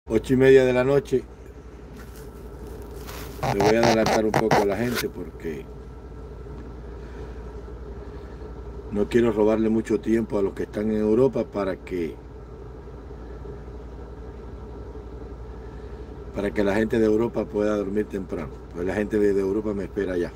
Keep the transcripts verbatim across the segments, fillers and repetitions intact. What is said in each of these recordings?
Ocho y media de la noche. Le voy a adelantar un poco a la gente porque no quiero robarle mucho tiempo a los que están en Europa para que para que la gente de Europa pueda dormir temprano. Pues la gente de Europa me espera ya.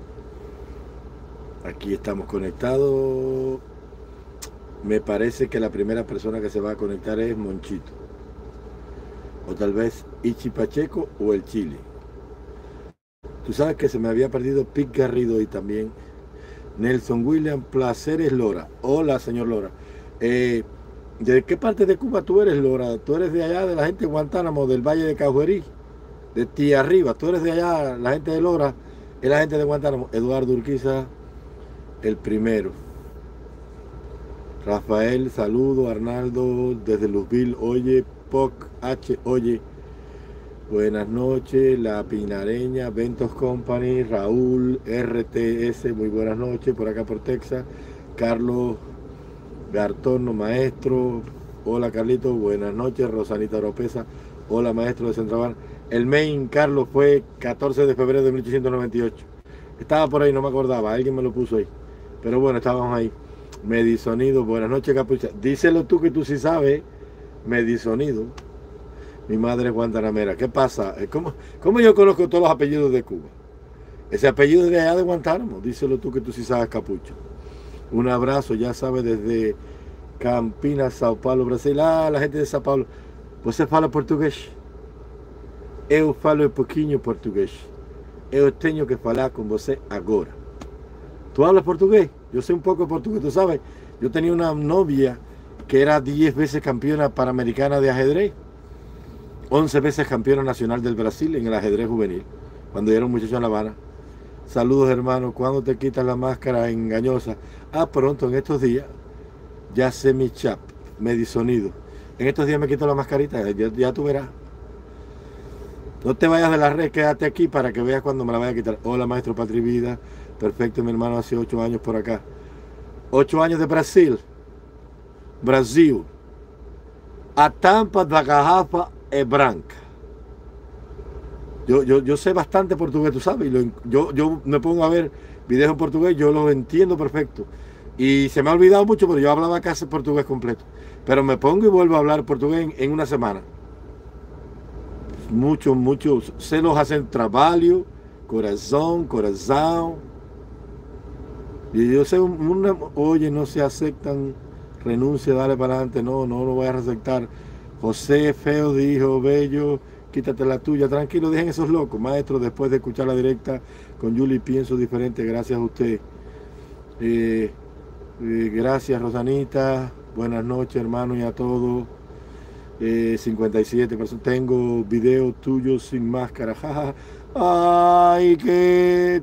Aquí estamos conectados. Me parece que la primera persona que se va a conectar es Monchito. O tal vez Ichi Pacheco o el Chile. Tú sabes que se me había perdido Pic Garrido y también Nelson William Placeres Lora. Hola, señor Lora. Eh, ¿De qué parte de Cuba tú eres, Lora? ¿Tú eres de allá, de la gente de Guantánamo, del Valle de Caujerí? De ti arriba. ¿Tú eres de allá, la gente de Lora? Es la gente de Guantánamo. Eduardo Urquiza, el primero. Rafael, saludo. Arnaldo, desde Luzville, oye. Poc H, oye. Buenas noches, La Pinareña, Ventos Company, Raúl, R T S, muy buenas noches, por acá por Texas. Carlos Gartorno, maestro. Hola Carlito, buenas noches. Rosanita Oropesa, hola maestro de Central. El main, Carlos, fue catorce de febrero de mil ochocientos noventa y ocho. Estaba por ahí, no me acordaba, alguien me lo puso ahí. Pero bueno, estábamos ahí. Medisonido, buenas noches Capucha. Díselo tú que tú sí sabes, Medisonido. Mi madre es guantanamera. ¿Qué pasa? ¿Cómo, ¿Cómo yo conozco todos los apellidos de Cuba? Ese apellido es de allá de Guantánamo. Díselo tú que tú sí sabes, Capucho. Un abrazo, ya sabes, desde Campinas, Sao Paulo, Brasil. Ah, la gente de Sao Paulo. ¿Você fala português? Eu falo um pouquinho português. Eu tenho que falar con você agora. ¿Tú hablas portugués? Yo sé un poco portugués, tú sabes. Yo tenía una novia que era diez veces campeona panamericana de ajedrez. once veces campeona nacional del Brasil en el ajedrez juvenil, cuando yo era un muchacho en La Habana. Saludos, hermano. ¿Cuándo te quitas la máscara engañosa? Ah, pronto, en estos días. Ya sé mi chap, Medisonido. En estos días me quito la mascarita, ya, ya tú verás. No te vayas de la red, quédate aquí para que veas cuando me la vaya a quitar. Hola, maestro Patri Vida. Perfecto, mi hermano, hace ocho años por acá. Ocho años de Brasil. Brasil. A tampa da garrafa es branca. Yo, yo, yo sé bastante portugués, tú sabes. Y lo, yo, yo me pongo a ver videos en portugués, yo los entiendo perfecto. Y se me ha olvidado mucho, pero yo hablaba casi portugués completo. Pero me pongo y vuelvo a hablar portugués en, en una semana. Muchos, muchos. Se los hacen trabajo, corazón, corazón. Y yo sé, una, oye, no se aceptan, renuncia, dale para adelante. No, no lo voy a aceptar. José Feo dijo, bello, quítate la tuya, tranquilo, dejen esos locos. Maestro, después de escuchar la directa con Julie pienso diferente, gracias a usted. Eh, eh, gracias Rosanita, buenas noches hermano y a todos. Eh, cincuenta y siete personas, tengo videos tuyos sin máscara, jaja. Ay, qué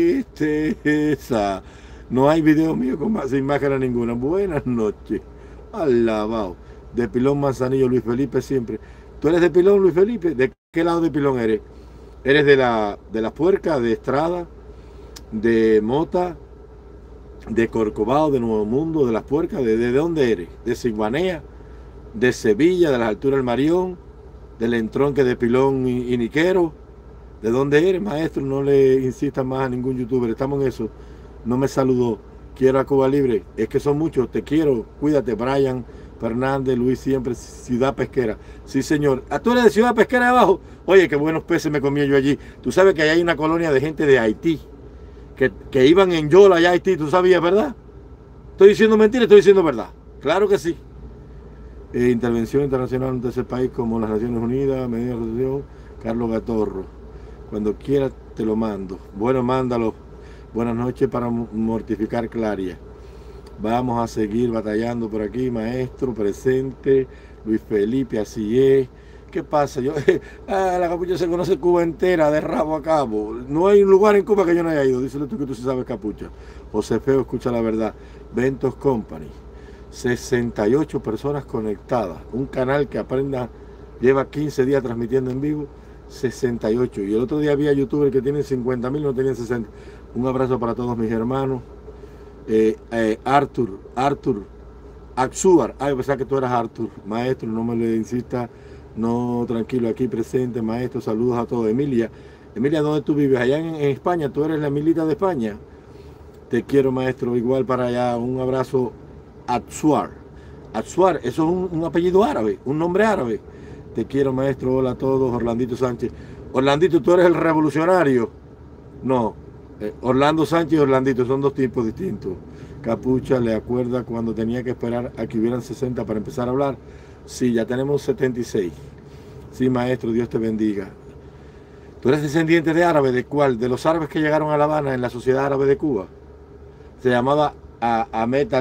tristeza. No hay video mío con, sin máscara ninguna. Buenas noches, alabado. De Pilón Manzanillo, Luis Felipe siempre. ¿Tú eres de Pilón, Luis Felipe? ¿De qué lado de Pilón eres? ¿Eres de la, de la Puerca, de Estrada, de Mota, de Corcovado, de Nuevo Mundo, de las Puercas? ¿De, de dónde eres? ¿De Ciguanea? ¿De Sevilla, de las alturas del Marión? ¿Del entronque de Pilón y, y Niquero? ¿De dónde eres, maestro? No le insistas más a ningún youtuber, estamos en eso. No me saludó. Quiero a Cuba Libre. Es que son muchos, te quiero. Cuídate, Brian Fernández, Luis siempre, Ciudad Pesquera. Sí, señor. ¿A tú eres de Ciudad Pesquera de abajo? Oye, qué buenos peces me comí yo allí. Tú sabes que allá hay una colonia de gente de Haití, que, que iban en Yola allá a Haití, tú sabías, ¿verdad? ¿Estoy diciendo mentira? Estoy diciendo verdad. Claro que sí. Eh, intervención internacional en un tercer país como las Naciones Unidas, medida de resolución, Carlos Gatorro. Cuando quieras te lo mando. Bueno, mándalo. Buenas noches para mortificar Claria. Vamos a seguir batallando por aquí, maestro, presente, Luis Felipe, así es. ¿Qué pasa? Yo, ah, la Capucha se conoce Cuba entera, de rabo a cabo. No hay un lugar en Cuba que yo no haya ido. Díselo tú que tú sí sabes, Capucha. José Feo, escucha la verdad. Ventos Company. sesenta y ocho personas conectadas. Un canal que aprenda, lleva quince días transmitiendo en vivo. sesenta y ocho. Y el otro día había youtubers que tienen cincuenta mil, no tenían sesenta. Un abrazo para todos mis hermanos. Eh, eh, Arthur, Arthur, Axúbar. Ay, pensaba que tú eras Arthur. Maestro, no me le insista No, tranquilo, aquí presente, maestro, saludos a todos. Emilia, Emilia, ¿dónde tú vives? Allá en, en España, tú eres la Emilita de España. Te quiero, maestro, igual para allá. Un abrazo. Atsuar. Atsuar, eso es un, un apellido árabe, un nombre árabe. Te quiero, maestro. Hola a todos. Orlandito Sánchez. Orlandito, ¿tú eres el revolucionario? No. Eh, Orlando Sánchez y Orlandito son dos tipos distintos. Capucha, ¿le acuerda cuando tenía que esperar a que hubieran sesenta para empezar a hablar? Sí, ya tenemos setenta y seis. Sí, maestro, Dios te bendiga. ¿Tú eres descendiente de árabe? ¿De cuál? ¿De los árabes que llegaron a La Habana en la Sociedad Árabe de Cuba? Se llamaba Ahmed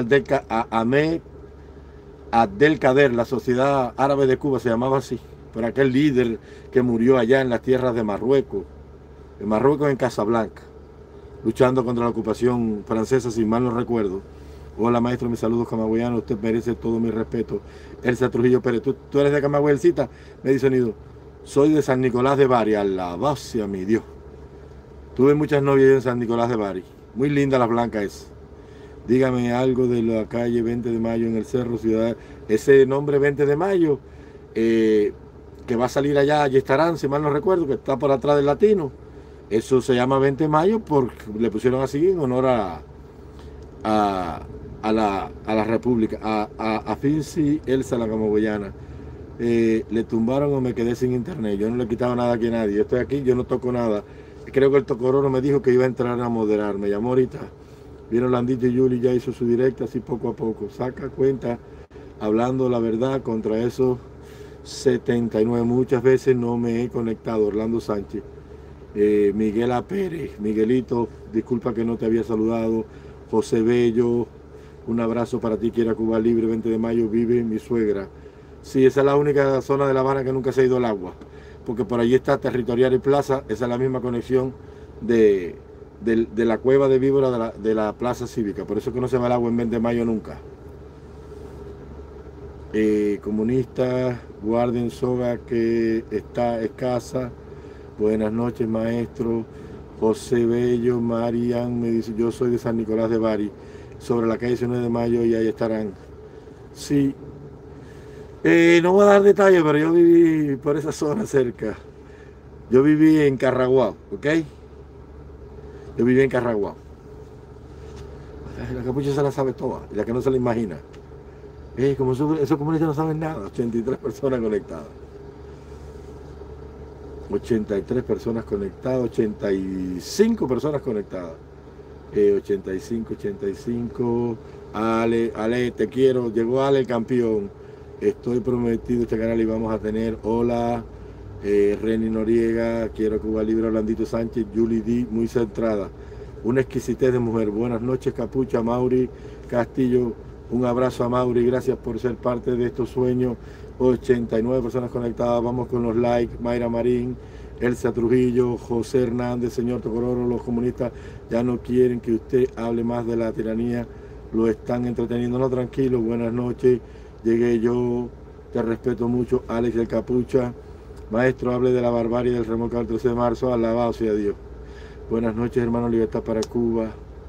Abdelkader, la Sociedad Árabe de Cuba se llamaba así, por aquel líder que murió allá en las tierras de Marruecos, en Marruecos, en Casablanca, luchando contra la ocupación francesa, si mal no recuerdo. Hola, maestro, mis saludos camagüeyanos, usted merece todo mi respeto. Elsa Trujillo Pérez, ¿tú, tú eres de Camagüey, Elcita? Me dice sonido, soy de San Nicolás de Bari, alabado a mi Dios. Tuve muchas novias en San Nicolás de Bari, muy linda la blanca es. Dígame algo de la calle veinte de mayo en el Cerro Ciudad. Ese nombre veinte de mayo, eh, que va a salir allá, allí estarán, si mal no recuerdo, que está por atrás del Latino. Eso se llama veinte de mayo porque le pusieron así en honor a, a, a, la, a la República, a, a, a Finzi Elsa, la camagüeyana. Eh, le tumbaron o me quedé sin internet. Yo no le he quitado nada aquí a nadie. Yo estoy aquí, yo no toco nada. Creo que el Tocororo me dijo que iba a entrar a moderar. Me llamó ahorita. Vieron Landito y Yuli, ya hizo su directa así poco a poco. Saca cuenta, hablando la verdad contra esos setenta y nueve. Muchas veces no me he conectado. Orlando Sánchez. Eh, Miguel A. Pérez. Miguelito, disculpa que no te había saludado. José Bello, un abrazo para ti. Quiera Cuba Libre, veinte de mayo, vive mi suegra. Sí, esa es la única zona de La Habana que nunca se ha ido el agua. Porque por allí está Territorial y Plaza. Esa es la misma conexión de... De, de la cueva de víbora de la, de la plaza cívica, por eso que no se va el agua en veinte de mayo nunca. Eh, comunistas, guarden soga que está escasa. Buenas noches, maestro. José Bello, Marian me dice, yo soy de San Nicolás de Bari, sobre la calle diecinueve de mayo, y ahí estarán. Sí, eh, no voy a dar detalles, pero yo viví por esa zona cerca. Yo viví en Carraguao, ¿ok? Yo viví en Carraguao. La capucha se la sabe toda, la que no se la imagina. Eh, como esos, esos comunistas no saben nada. ochenta y tres personas conectadas. ochenta y tres personas conectadas, ochenta y cinco personas conectadas. Eh, ochenta y cinco, ochenta y cinco. Ale, Ale, te quiero. Llegó Ale, el campeón. Estoy prometido este canal y vamos a tener. Hola. Eh, Reni Noriega, quiero Cuba Libre, Orlandito Sánchez, Julie D, muy centrada. Una exquisitez de mujer. Buenas noches, Capucha, Mauri Castillo. Un abrazo a Mauri, gracias por ser parte de estos sueños. ochenta y nueve personas conectadas, vamos con los likes. Mayra Marín, Elsa Trujillo, José Hernández, señor Tocororo, los comunistas ya no quieren que usted hable más de la tiranía, lo están entreteniendo. No, tranquilo, buenas noches, llegué yo, te respeto mucho, Alex el Capucha. Maestro, hable de la barbarie del remolcador trece de marzo, alabado sea Dios. Buenas noches, hermano, libertad para Cuba.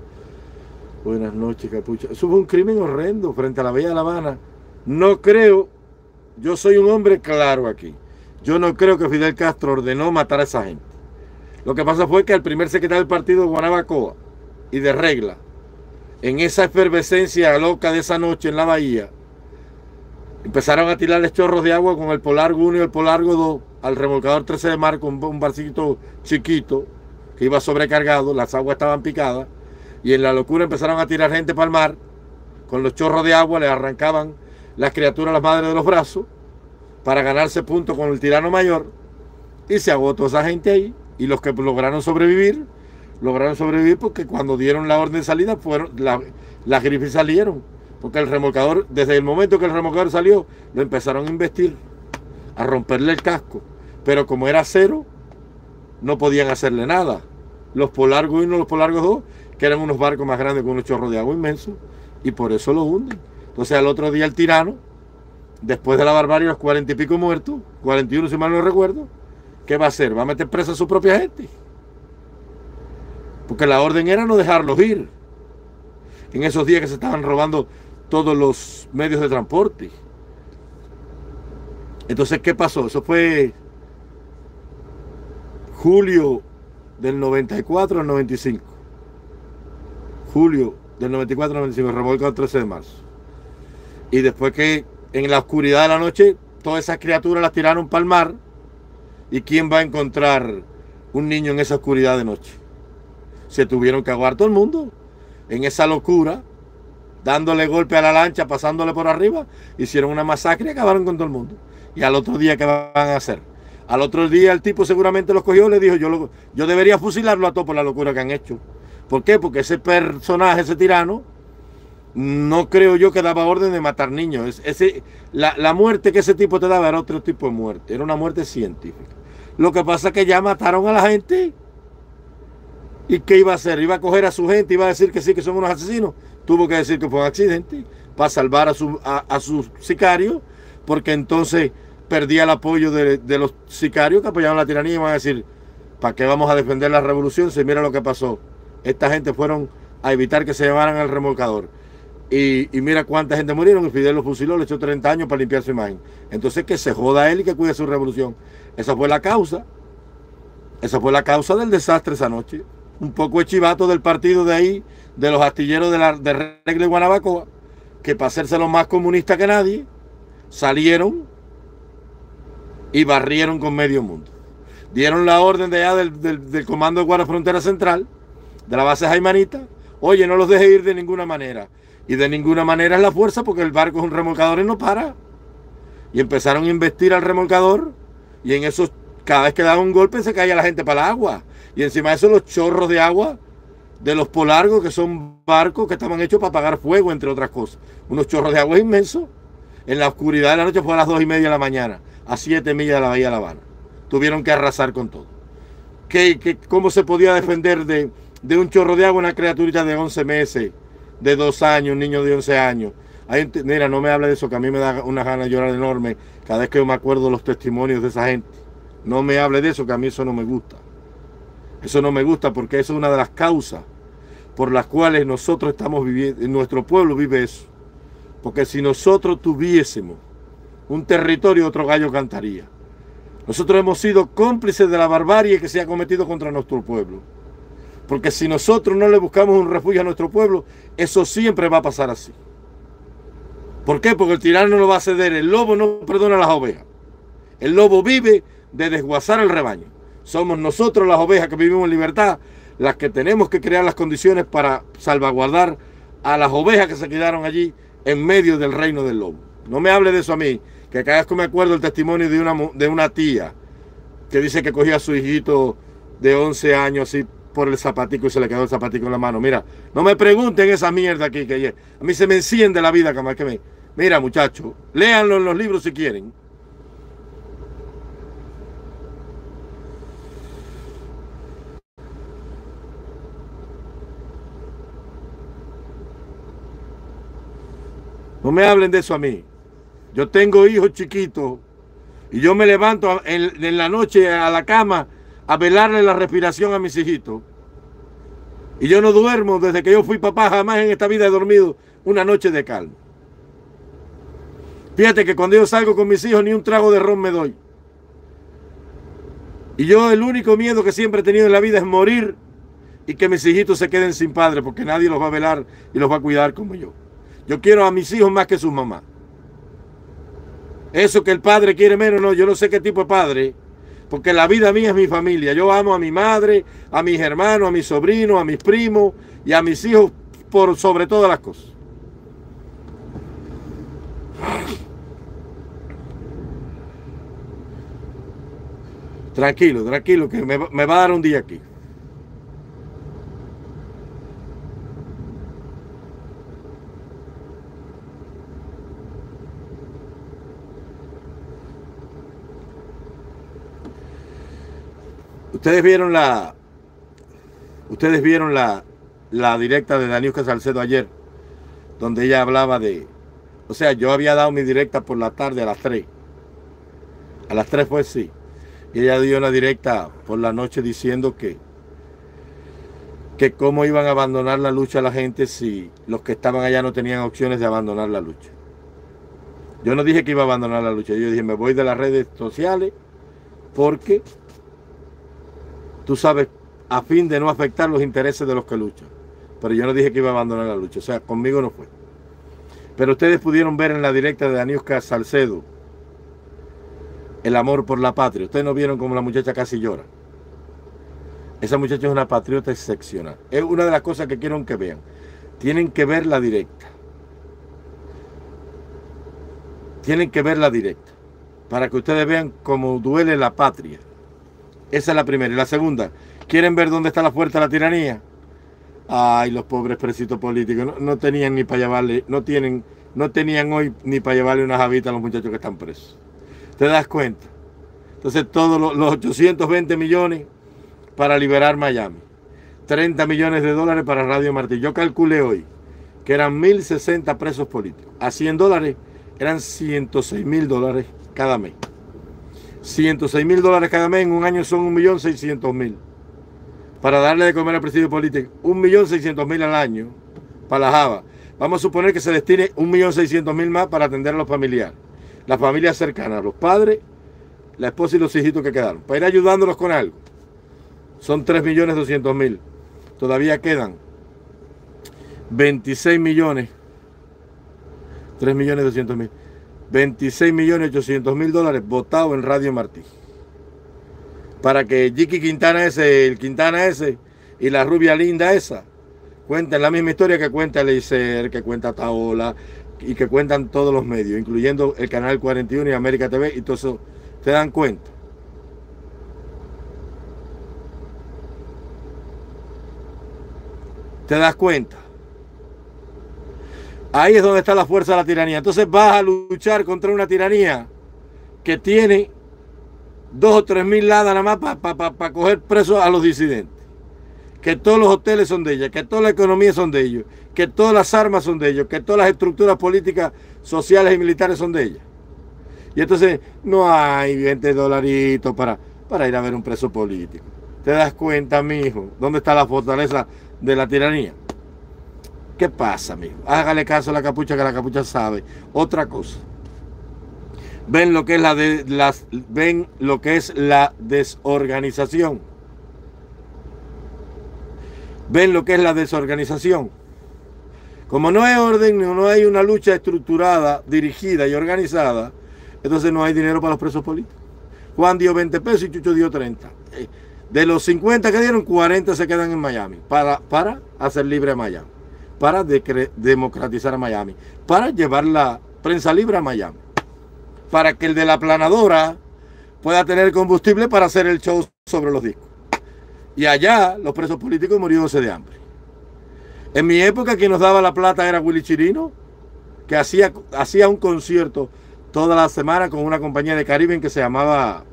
Buenas noches, Capucha. Eso fue un crimen horrendo frente a la Bella de La Habana. No creo, yo soy un hombre claro aquí, yo no creo que Fidel Castro ordenó matar a esa gente. Lo que pasa fue que el primer secretario del partido, Guanabacoa, y de Regla, en esa efervescencia loca de esa noche en la bahía, empezaron a tirarles chorros de agua con el Polargo uno y el Polargo dos al remolcador trece de marzo, un, un barcito chiquito que iba sobrecargado, las aguas estaban picadas, y en la locura empezaron a tirar gente para el mar, con los chorros de agua le arrancaban las criaturas a las madres de los brazos, para ganarse puntos con el tirano mayor, y se agotó esa gente ahí, y los que lograron sobrevivir, lograron sobrevivir porque cuando dieron la orden de salida, fueron, la, las grifes salieron, porque el remolcador, desde el momento que el remolcador salió, lo empezaron a investir, a romperle el casco, pero como era cero, no podían hacerle nada. Los Polargo uno y los Polargo dos, que eran unos barcos más grandes con unos chorros de agua inmensos, y por eso lo hunden. Entonces al otro día el tirano, después de la barbarie, los cuarenta y pico muertos, cuarenta y uno si mal no recuerdo, ¿qué va a hacer? Va a meter presa a su propia gente. Porque la orden era no dejarlos ir. En esos días que se estaban robando todos los medios de transporte. Entonces, ¿qué pasó? Eso fue julio del noventa y cuatro al noventa y cinco. Julio del noventa y cuatro al noventa y cinco, revuelco el trece de marzo. Y después que en la oscuridad de la noche, todas esas criaturas las tiraron para el mar. ¿Y quién va a encontrar un niño en esa oscuridad de noche? Se tuvieron que ahogar todo el mundo. En esa locura, dándole golpe a la lancha, pasándole por arriba, hicieron una masacre y acabaron con todo el mundo. Y al otro día, ¿qué van a hacer? Al otro día el tipo seguramente los cogió y le dijo, yo, lo, yo debería fusilarlo a todos por la locura que han hecho. ¿Por qué? Porque ese personaje, ese tirano, no creo yo que daba orden de matar niños. Ese, la, la muerte que ese tipo te daba era otro tipo de muerte. Era una muerte científica. Lo que pasa es que ya mataron a la gente. ¿Y qué iba a hacer? Iba a coger a su gente, iba a decir que sí, que son unos asesinos. Tuvo que decir que fue un accidente para salvar a su, a, a sus sicarios, porque entonces perdía el apoyo de, de los sicarios que apoyaban la tiranía y iban a decir, ¿para qué vamos a defender la revolución si mira lo que pasó? Esta gente fueron a evitar que se llevaran al remolcador. Y, y mira cuánta gente murieron y Fidel los fusiló, le echó treinta años para limpiar su imagen. Entonces que se joda él y que cuide su revolución. Esa fue la causa. Esa fue la causa del desastre esa noche. Un poco de chivato del partido de ahí, de los astilleros de, la, de Regla y Guanabacoa, que para hacerse los más comunistas que nadie, salieron y barrieron con medio mundo. Dieron la orden de allá del, del, del Comando de Guardia Frontera Central, de la base Jaimanita, oye, no los deje ir de ninguna manera. Y de ninguna manera es la fuerza, porque el barco es un remolcador y no para. Y empezaron a investir al remolcador, y en esos, cada vez que daba un golpe se caía la gente para el agua. Y encima de eso los chorros de agua de los polargos, que son barcos que estaban hechos para apagar fuego, entre otras cosas. Unos chorros de agua inmensos. En la oscuridad de la noche fue a las dos y media de la mañana, a siete millas de la Bahía de La Habana. Tuvieron que arrasar con todo. ¿Qué, qué, ¿Cómo se podía defender de, de un chorro de agua una criaturita de once meses, de dos años, un niño de once años? Hay, mira, no me hable de eso, que a mí me da una gana de llorar enorme cada vez que yo me acuerdo los testimonios de esa gente. No me hable de eso, que a mí eso no me gusta. Eso no me gusta porque eso es una de las causas por las cuales nosotros estamos viviendo, nuestro pueblo vive eso. Porque si nosotros tuviésemos un territorio, otro gallo cantaría. Nosotros hemos sido cómplices de la barbarie que se ha cometido contra nuestro pueblo. Porque si nosotros no le buscamos un refugio a nuestro pueblo, eso siempre va a pasar así. ¿Por qué? Porque el tirano no lo va a ceder. El lobo no perdona a las ovejas. El lobo vive de desguazar el rebaño. Somos nosotros las ovejas que vivimos en libertad las que tenemos que crear las condiciones para salvaguardar a las ovejas que se quedaron allí en medio del reino del lobo. No me hable de eso a mí, que cada vez que me acuerdo el testimonio de una, de una tía que dice que cogía a su hijito de once años así por el zapatico y se le quedó el zapatico en la mano. Mira, no me pregunten esa mierda aquí, que a mí se me enciende la vida, como que me... Mira, muchachos, léanlo en los libros si quieren. No me hablen de eso a mí. Yo tengo hijos chiquitos y yo me levanto en, en la noche a la cama a velarle la respiración a mis hijitos. Y yo no duermo desde que yo fui papá, jamás en esta vida he dormido una noche de calma. Fíjate que cuando yo salgo con mis hijos ni un trago de ron me doy. Y yo el único miedo que siempre he tenido en la vida es morir y que mis hijitos se queden sin padre, porque nadie los va a velar y los va a cuidar como yo. Yo quiero a mis hijos más que sus mamás. Eso que el padre quiere menos, no, yo no sé qué tipo de padre, porque la vida mía es mi familia. Yo amo a mi madre, a mis hermanos, a mis sobrinos, a mis primos y a mis hijos por sobre todas las cosas. Tranquilo, tranquilo, que me, me va a dar un día aquí. Ustedes vieron la, ustedes vieron la, la directa de Daniuska Salcedo ayer, donde ella hablaba de, o sea, yo había dado mi directa por la tarde a las tres. A las tres fue sí. Y ella dio una directa por la noche diciendo que, que cómo iban a abandonar la lucha a la gente si los que estaban allá no tenían opciones de abandonar la lucha. Yo no dije que iba a abandonar la lucha. Yo dije, me voy de las redes sociales porque, tú sabes, a fin de no afectar los intereses de los que luchan. Pero yo no dije que iba a abandonar la lucha. O sea, conmigo no fue. Pero ustedes pudieron ver en la directa de Aniuska Salcedo el amor por la patria. Ustedes no vieron como la muchacha casi llora. Esa muchacha es una patriota excepcional. Es una de las cosas que quiero que vean. Tienen que ver la directa. Tienen que ver la directa. Para que ustedes vean cómo duele la patria. Esa es la primera. Y la segunda, ¿quieren ver dónde está la fuerza de la tiranía? Ay, los pobres presitos políticos. No, no tenían ni para llevarle, no tienen, no tenían hoy ni para llevarle una jabita a los muchachos que están presos. ¿Te das cuenta? Entonces todos los, los ochocientos veinte millones para liberar Miami. treinta millones de dólares para Radio Martí. Yo calculé hoy que eran mil sesenta presos políticos. A cien dólares eran ciento seis mil dólares cada mes. ciento seis mil dólares cada mes en un año son un millón seiscientos mil. Para darle de comer al presidio político, un millón seiscientos mil al año para la Java. Vamos a suponer que se destine un millón seiscientos mil más para atender a los familiares. Las familias cercanas, los padres, la esposa y los hijitos que quedaron. Para ir ayudándolos con algo. Son tres millones doscientos mil. Todavía quedan veintiséis millones. tres millones doscientos mil. veintiséis millones ochocientos mil dólares votados en Radio Martí. Para que Jiki Quintana ese, el Quintana ese y la rubia linda esa cuenten la misma historia que cuenta Eleiser, que cuenta Taola y que cuentan todos los medios, incluyendo el Canal cuarenta y uno y América T V y todo eso. ¿Te dan cuenta? ¿Te das cuenta? Ahí es donde está la fuerza de la tiranía. Entonces vas a luchar contra una tiranía que tiene dos o tres mil ladas nada más para pa, pa, pa coger presos a los disidentes. Que todos los hoteles son de ella, que toda la economía son de ellos, que todas las armas son de ellos, que todas las estructuras políticas, sociales y militares son de ella. Y entonces no hay veinte dolaritos para, para ir a ver un preso político. ¿Te das cuenta, mijo? ¿Dónde está la fortaleza de la tiranía? ¿Qué pasa, mijo? Hágale caso a la capucha, que la capucha sabe. Otra cosa. Ven lo que es la de, las, ven lo que es la desorganización. Ven lo que es la desorganización. Como no hay orden, no hay una lucha estructurada, dirigida y organizada, entonces no hay dinero para los presos políticos. Juan dio veinte pesos y Chucho dio treinta. De los cincuenta que dieron, cuarenta se quedan en Miami para, para hacer libre a Miami, para democratizar a Miami, para llevar la prensa libre a Miami, para que el de la planadora pueda tener combustible para hacer el show sobre los discos. Y allá los presos políticos muriéndose de hambre. En mi época quien nos daba la plata era Willy Chirino, que hacía, hacía un concierto toda la semana con una compañía de Caribbean que se llamaba,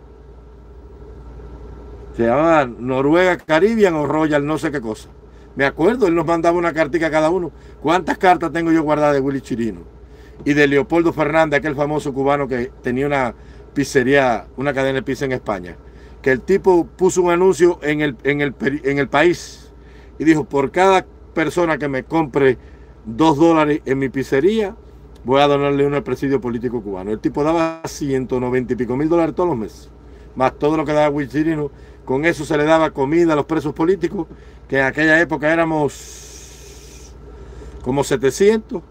se llamaba Noruega Caribbean o Royal no sé qué cosa. Me acuerdo, él nos mandaba una cartica a cada uno. ¿Cuántas cartas tengo yo guardadas de Willy Chirino? Y de Leopoldo Fernández, aquel famoso cubano que tenía una pizzería, una cadena de pizza en España. Que el tipo puso un anuncio en el, en el, en el país y dijo, por cada persona que me compre dos dólares en mi pizzería, voy a donarle uno al presidio político cubano. El tipo daba ciento noventa y pico mil dólares todos los meses, más todo lo que daba Willy Chirino. Con eso se le daba comida a los presos políticos, que en aquella época éramos como setecientos,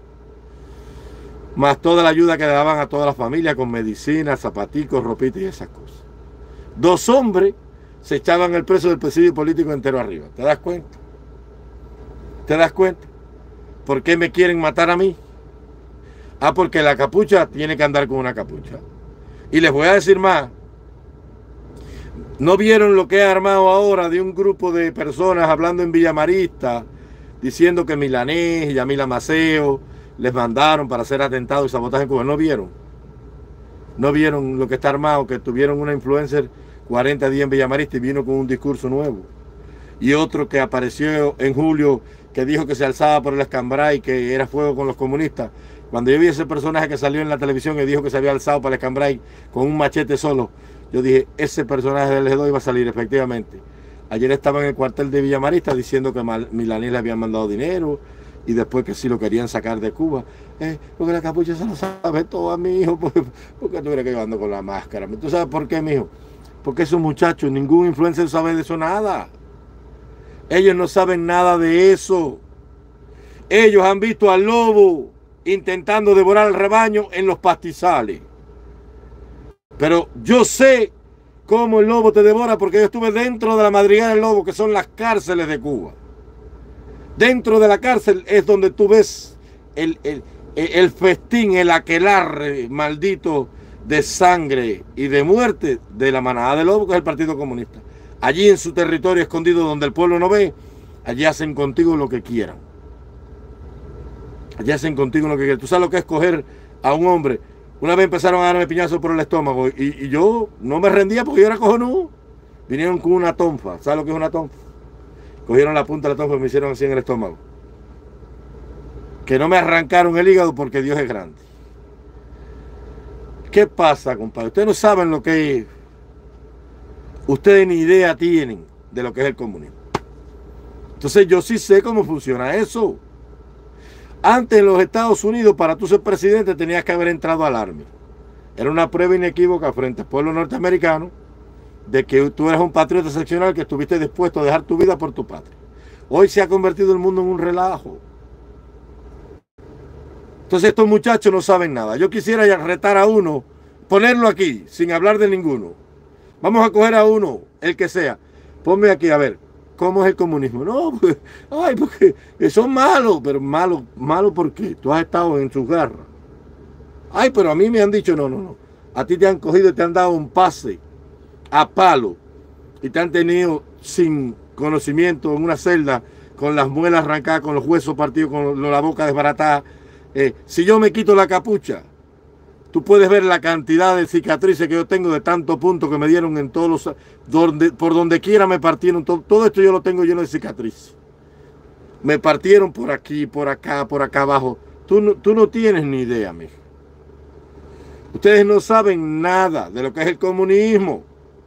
más toda la ayuda que le daban a toda la familia con medicinas, zapaticos, ropitas y esas cosas. Dos hombres se echaban el preso del presidio político entero arriba. ¿Te das cuenta? ¿Te das cuenta? ¿Por qué me quieren matar a mí? Ah, porque la capucha tiene que andar con una capucha. Y les voy a decir más. ¿No vieron lo que he armado ahora de un grupo de personas hablando en Villamarista, diciendo que Milanés y Yamila Maceo les mandaron para hacer atentados y sabotaje en Cuba? ¿No vieron? ¿No vieron lo que está armado? Que tuvieron una influencer cuarenta días en Villamarista y vino con un discurso nuevo. Y otro que apareció en julio que dijo que se alzaba por el Escambray, que era fuego con los comunistas. Cuando yo vi ese personaje que salió en la televisión y dijo que se había alzado para el Escambray con un machete solo, yo dije, ese personaje del G dos iba a salir efectivamente. Ayer estaba en el cuartel de Villamarista diciendo que Milanés le habían mandado dinero, y después que sí lo querían sacar de Cuba. Eh, porque la capucha se lo sabe todo a mi hijo. Porque, porque tú eres que yo ando con la máscara. ¿Tú sabes por qué, mijo? Porque esos muchachos, ningún influencer sabe de eso nada. Ellos no saben nada de eso. Ellos han visto al lobo intentando devorar al rebaño en los pastizales. Pero yo sé cómo el lobo te devora porque yo estuve dentro de la madriguera del lobo, que son las cárceles de Cuba. Dentro de la cárcel es donde tú ves el, el, el festín, el aquelarre maldito de sangre y de muerte de la manada de lobo, que es el Partido Comunista. Allí en su territorio escondido donde el pueblo no ve, allí hacen contigo lo que quieran. Allí hacen contigo lo que quieran. Tú sabes lo que es coger a un hombre. Una vez empezaron a darme piñazos por el estómago y, y yo no me rendía porque yo era cojonudo. Vinieron con una tonfa. ¿Sabes lo que es una tonfa? Cogieron la punta de la tonfa y me hicieron así en el estómago. Que no me arrancaron el hígado porque Dios es grande. ¿Qué pasa, compadre? Ustedes no saben lo que es. Ustedes ni idea tienen de lo que es el comunismo. Entonces yo sí sé cómo funciona eso. Antes en los Estados Unidos, para tú ser presidente, tenías que haber entrado al Army. Era una prueba inequívoca frente al pueblo norteamericano de que tú eres un patriota excepcional, que estuviste dispuesto a dejar tu vida por tu patria. Hoy se ha convertido el mundo en un relajo. Entonces estos muchachos no saben nada. Yo quisiera ya retar a uno, ponerlo aquí, sin hablar de ninguno. Vamos a coger a uno, el que sea. Ponme aquí, a ver, ¿cómo es el comunismo? No, pues, ay, porque son malos, pero malos, malos porque tú has estado en sus garras. Ay, pero a mí me han dicho, no, no, no. A ti te han cogido y te han dado un pase a palo y te han tenido sin conocimiento en una celda, con las muelas arrancadas, con los huesos partidos, con la boca desbaratada. Eh, si yo me quito la capucha, tú puedes ver la cantidad de cicatrices que yo tengo de tantos puntos que me dieron en todos los... Donde, por donde quiera me partieron. Todo, todo esto yo lo tengo lleno de cicatrices. Me partieron por aquí, por acá, por acá abajo. Tú no, tú no tienes ni idea, mijo. Ustedes no saben nada de lo que es el comunismo.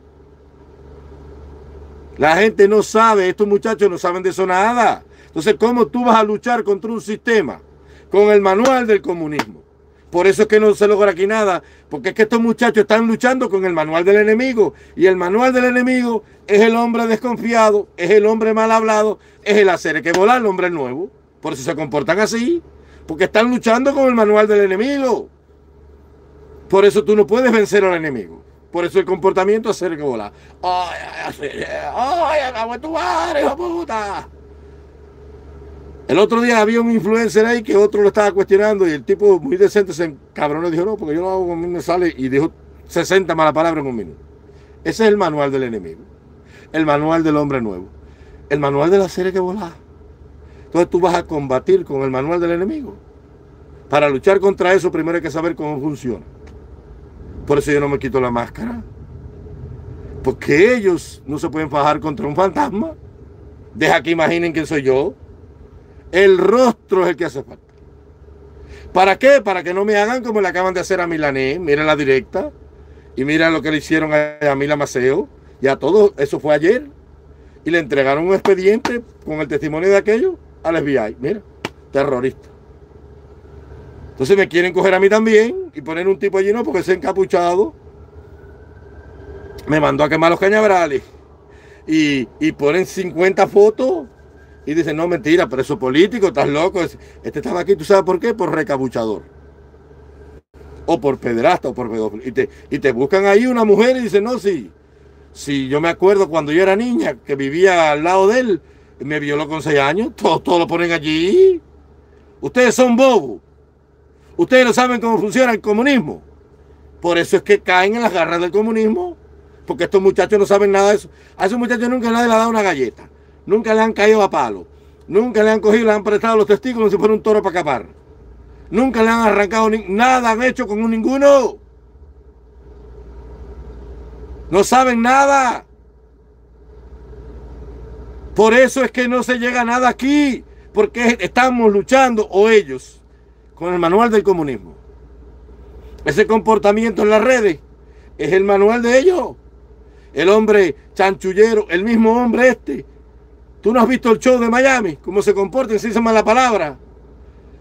La gente no sabe, estos muchachos no saben de eso nada. Entonces, ¿cómo tú vas a luchar contra un sistema con el manual del comunismo? Por eso es que no se logra aquí nada, porque es que estos muchachos están luchando con el manual del enemigo, y el manual del enemigo es el hombre desconfiado, es el hombre mal hablado, es el hacer que volar, el hombre nuevo. Por eso se comportan así, porque están luchando con el manual del enemigo. Por eso tú no puedes vencer al enemigo. Por eso el comportamiento es hacer que volar. ¡Ay, ay, ay, acabo de tu madre, hijo de puta! El otro día había un influencer ahí que otro lo estaba cuestionando y el tipo muy decente se encabronó y dijo, no, porque yo lo hago con me sale, y dijo sesenta malas palabras en un minuto. Ese es el manual del enemigo. El manual del hombre nuevo. El manual de la serie que volá. Entonces tú vas a combatir con el manual del enemigo. Para luchar contra eso primero hay que saber cómo funciona. Por eso yo no me quito la máscara. Porque ellos no se pueden fajar contra un fantasma. Deja que imaginen quién soy yo. El rostro es el que hace falta. ¿Para qué? Para que no me hagan como le acaban de hacer a Milanés. Mira la directa. Y mira lo que le hicieron a, a Mila Maceo. Ya todo eso fue ayer. Y le entregaron un expediente con el testimonio de aquello al F B I. Mira, terrorista. Entonces me quieren coger a mí también y poner un tipo allí, no, porque ese encapuchado me mandó a quemar los cañaverales. Y, y ponen cincuenta fotos y dicen, no, mentira, preso político, estás loco. Este estaba aquí, ¿tú sabes por qué? Por recapuchador. O por pederasta o por pedófilo. Y te, y te buscan ahí una mujer y dicen, no, sí. Sí, yo me acuerdo cuando yo era niña, que vivía al lado de él, me violó con seis años, todo, todo lo ponen allí. Ustedes son bobos. Ustedes no saben cómo funciona el comunismo. Por eso es que caen en las garras del comunismo. Porque estos muchachos no saben nada de eso. A esos muchachos nunca nadie le ha dado una galleta. Nunca le han caído a palo. Nunca le han cogido, le han prestado los testículos como si fuera un toro para capar. Nunca le han arrancado ni, nada han hecho con un ninguno. No saben nada. Por eso es que no se llega a nada aquí. Porque estamos luchando, o ellos, con el manual del comunismo. Ese comportamiento en las redes es el manual de ellos. El hombre chanchullero, el mismo hombre este. ¿Tú no has visto el show de Miami? ¿Cómo se comportan? Si dicen mala palabra.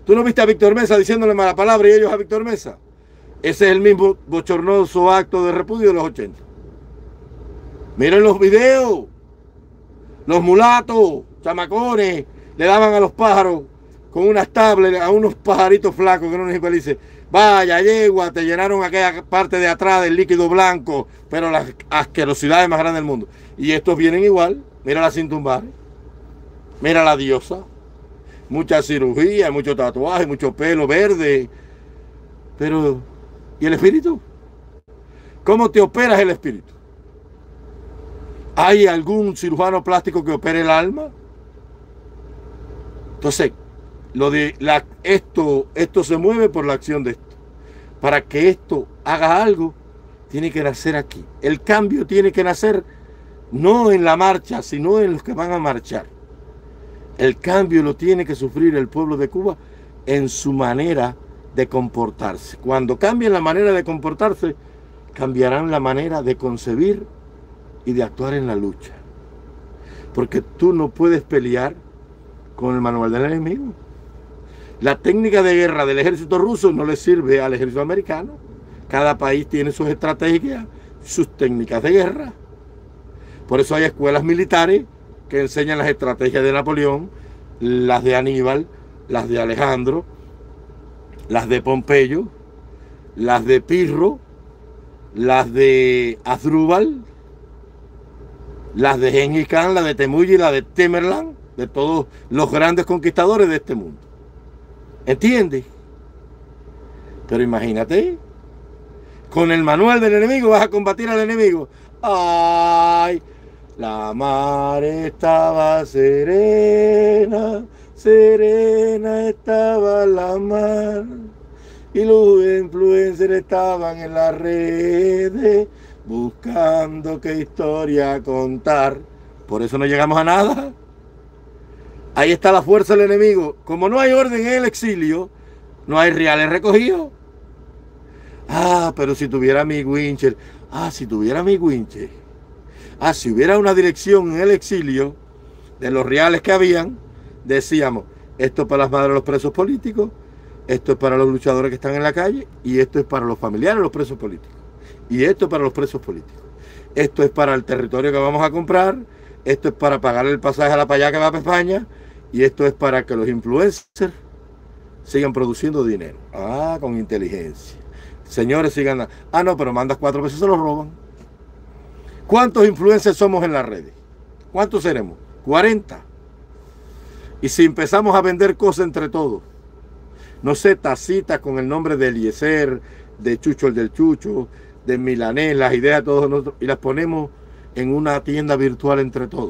¿Tú no viste a Víctor Mesa diciéndole mala palabra y ellos a Víctor Mesa? Ese es el mismo bochornoso acto de repudio de los ochenta. Miren los videos. Los mulatos, chamacones, le daban a los pájaros con unas tablets, a unos pajaritos flacos que eran unos infelices. Vaya, yegua, te llenaron aquella parte de atrás del líquido blanco, pero las asquerosidades más grandes del mundo. Y estos vienen igual. Mira la cintumbar. Mira la diosa. Mucha cirugía, mucho tatuaje, mucho pelo verde. Pero, ¿y el espíritu? ¿Cómo te operas el espíritu? ¿Hay algún cirujano plástico que opere el alma? Entonces, lo de la, esto, esto se mueve por la acción de esto. Para que esto haga algo, tiene que nacer aquí. El cambio tiene que nacer no en la marcha, sino en los que van a marchar. El cambio lo tiene que sufrir el pueblo de Cuba en su manera de comportarse. Cuando cambien la manera de comportarse, cambiarán la manera de concebir y de actuar en la lucha. Porque tú no puedes pelear con el manual del enemigo. La técnica de guerra del ejército ruso no le sirve al ejército americano. Cada país tiene sus estrategias, sus técnicas de guerra. Por eso hay escuelas militares que enseñan las estrategias de Napoleón, las de Aníbal, las de Alejandro, las de Pompeyo, las de Pirro, las de Asdrúbal, las de Gengis Khan, la de Temuyí y la de Tamerlán, de todos los grandes conquistadores de este mundo. ¿Entiendes? Pero imagínate, con el manual del enemigo vas a combatir al enemigo. ¡Ay! La mar estaba serena, serena estaba la mar, y los influencers estaban en las redes buscando qué historia contar. Por eso no llegamos a nada. Ahí está la fuerza del enemigo. Como no hay orden en el exilio, no hay reales recogidos. Ah, pero si tuviera mi Wincher. Ah, si tuviera mi Wincher. Ah, si hubiera una dirección en el exilio de los reales que habían, decíamos, esto es para las madres de los presos políticos, esto es para los luchadores que están en la calle, y esto es para los familiares de los presos políticos, y esto es para los presos políticos. Esto es para el territorio que vamos a comprar, esto es para pagar el pasaje a la para allá que va para España, y esto es para que los influencers sigan produciendo dinero. Ah, con inteligencia. Señores, sigan. Ah, no, pero mandas cuatro veces, se los roban. ¿Cuántos influencers somos en las redes? ¿Cuántos seremos? cuarenta. Y si empezamos a vender cosas entre todos, no sé, tacitas con el nombre de Eliezer, de Chucho el del Chucho, de Milanés, las ideas de todos nosotros, y las ponemos en una tienda virtual entre todos,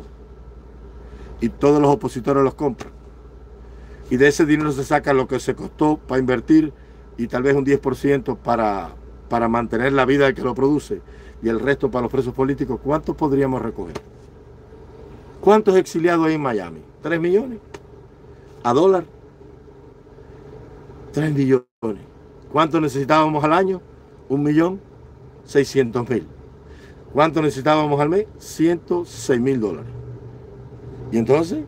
y todos los opositores los compran, y de ese dinero se saca lo que se costó para invertir, y tal vez un diez por ciento para, para mantener la vida del que lo produce, y el resto para los presos políticos. ¿Cuántos podríamos recoger? ¿Cuántos exiliados hay en Miami? ¿Tres millones? ¿A dólar? Tres millones. ¿Cuánto necesitábamos al año? Un millón seiscientos mil. ¿Cuánto necesitábamos al mes? ciento seis mil dólares. ¿Y entonces?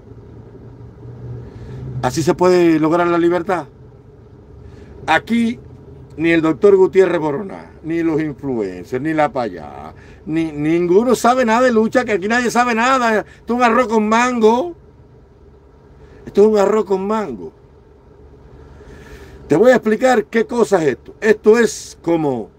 ¿Así se puede lograr la libertad? Aquí ni el doctor Gutiérrez Boroná, ni los influencers, ni la payá, ni ninguno sabe nada de lucha, que aquí nadie sabe nada. Esto es un arroz con mango. Esto es un arroz con mango. Te voy a explicar qué cosa es esto. Esto es como,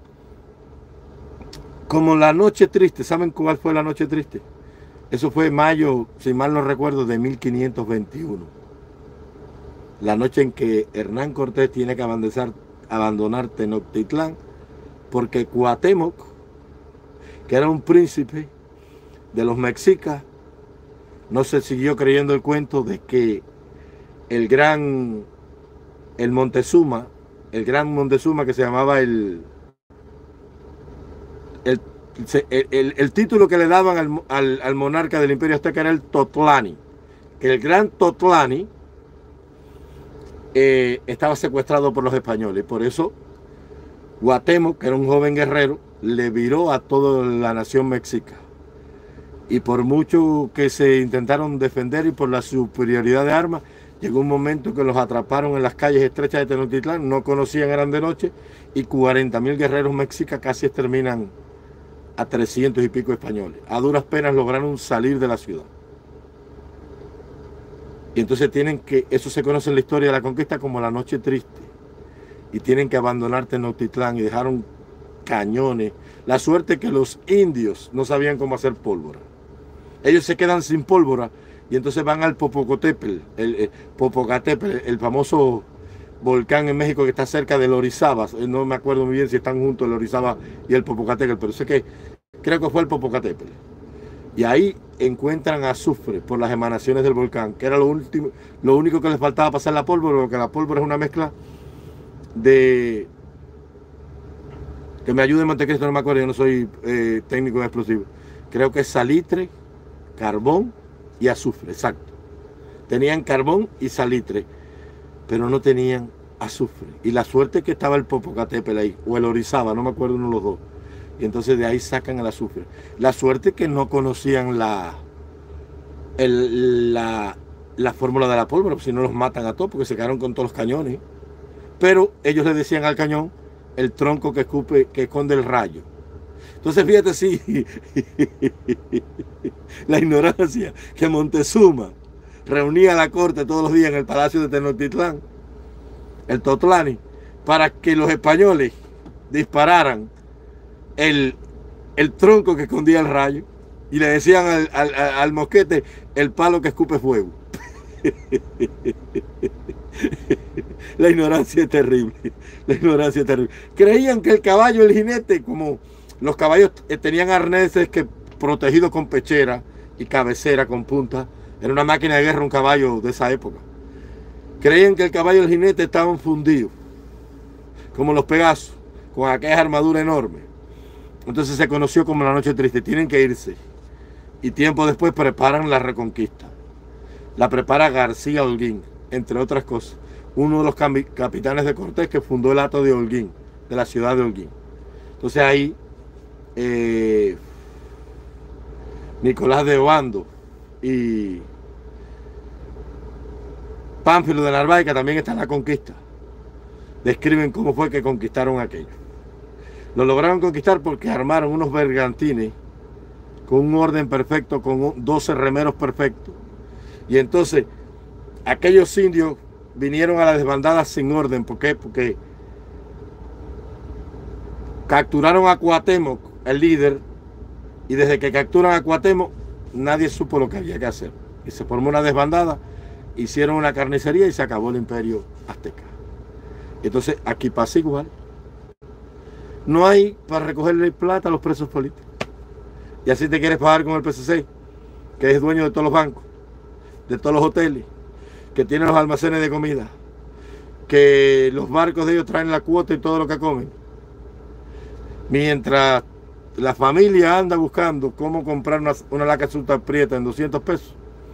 como la noche triste. ¿Saben cuál fue la noche triste? Eso fue en mayo, si mal no recuerdo, de mil quinientos veintiuno. La noche en que Hernán Cortés tiene que abandonar, abandonar Tenochtitlán, porque Cuauhtémoc, que era un príncipe de los mexicas, no se siguió creyendo el cuento de que el gran, el Montezuma, el gran Montezuma que se llamaba el, el, el, el, el título que le daban al, al, al monarca del Imperio Azteca era el Totlani, que el gran Totlani eh, estaba secuestrado por los españoles. Por eso Cuauhtémoc, que era un joven guerrero, le viró a toda la nación mexica. Y por mucho que se intentaron defender y por la superioridad de armas, Llegó un momento que los atraparon en las calles estrechas de Tenochtitlán, no conocían, eran de noche, y cuarenta mil guerreros mexicas casi exterminan a trescientos y pico españoles. A duras penas lograron salir de la ciudad. Y entonces tienen que, eso se conoce en la historia de la conquista como la noche triste. Y tienen que abandonar Tenochtitlán y dejaron cañones. La suerte que los indios no sabían cómo hacer pólvora. Ellos se quedan sin pólvora y entonces van al Popocatépetl, el, el Popocatépetl, el famoso volcán en México que está cerca del Orizaba. No me acuerdo muy bien si están juntos el Orizaba y el Popocatépetl, pero sé que creo que fue el Popocatépetl. Y ahí encuentran azufre por las emanaciones del volcán, que era lo último, lo único que les faltaba pasar la pólvora, porque la pólvora es una mezcla de... Que me ayude en Montecristo, no me acuerdo, yo no soy eh, técnico en explosivos. Creo que es salitre, carbón y azufre, exacto. Tenían carbón y salitre, pero no tenían azufre. Y la suerte es que estaba el Popocatépetl ahí, o el Orizaba, no me acuerdo uno de los dos. Y entonces de ahí sacan el azufre. La suerte es que no conocían la, el, la, la fórmula de la pólvora, pues si no los matan a todos, porque se quedaron con todos los cañones. Pero ellos le decían al cañón el tronco que, escupe, que esconde el rayo. Entonces fíjate, sí, la ignorancia que Montezuma reunía a la corte todos los días en el palacio de Tenochtitlán, el Totlani, para que los españoles dispararan el, el tronco que escondía el rayo y le decían al, al, al mosquete el palo que escupe fuego. La ignorancia es terrible, la ignorancia es terrible. Creían que el caballo, el jinete, como los caballos tenían arneses que protegidos con pechera y cabecera con punta, era una máquina de guerra un caballo de esa época. Creían que el caballo y el jinete estaban fundidos, como los Pegasos, con aquella armadura enorme. Entonces se conoció como la noche triste. Tienen que irse. Y tiempo después preparan la reconquista. La prepara García Holguín, entre otras cosas. Uno de los capitanes de Cortés que fundó el hato de Holguín, de la ciudad de Holguín. Entonces ahí eh, Nicolás de Obando y Pánfilo de Narváez, que también está en la conquista, describen cómo fue que conquistaron aquello. Lo lograron conquistar porque armaron unos bergantines con un orden perfecto, con doce remeros perfectos. Y entonces aquellos indios vinieron a la desbandada sin orden. ¿Por qué? Porque capturaron a Cuauhtémoc, el líder, y desde que capturan a Cuauhtémoc nadie supo lo que había que hacer. Y se formó una desbandada, hicieron una carnicería y se acabó el imperio azteca. Entonces aquí pasa igual. No hay para recogerle plata a los presos políticos. Y así te quieres pagar con el P C C, que es dueño de todos los bancos, de todos los hoteles, que tiene los almacenes de comida, que los barcos de ellos traen la cuota y todo lo que comen. Mientras la familia anda buscando cómo comprar una, una laca azúcar prieta en doscientos pesos,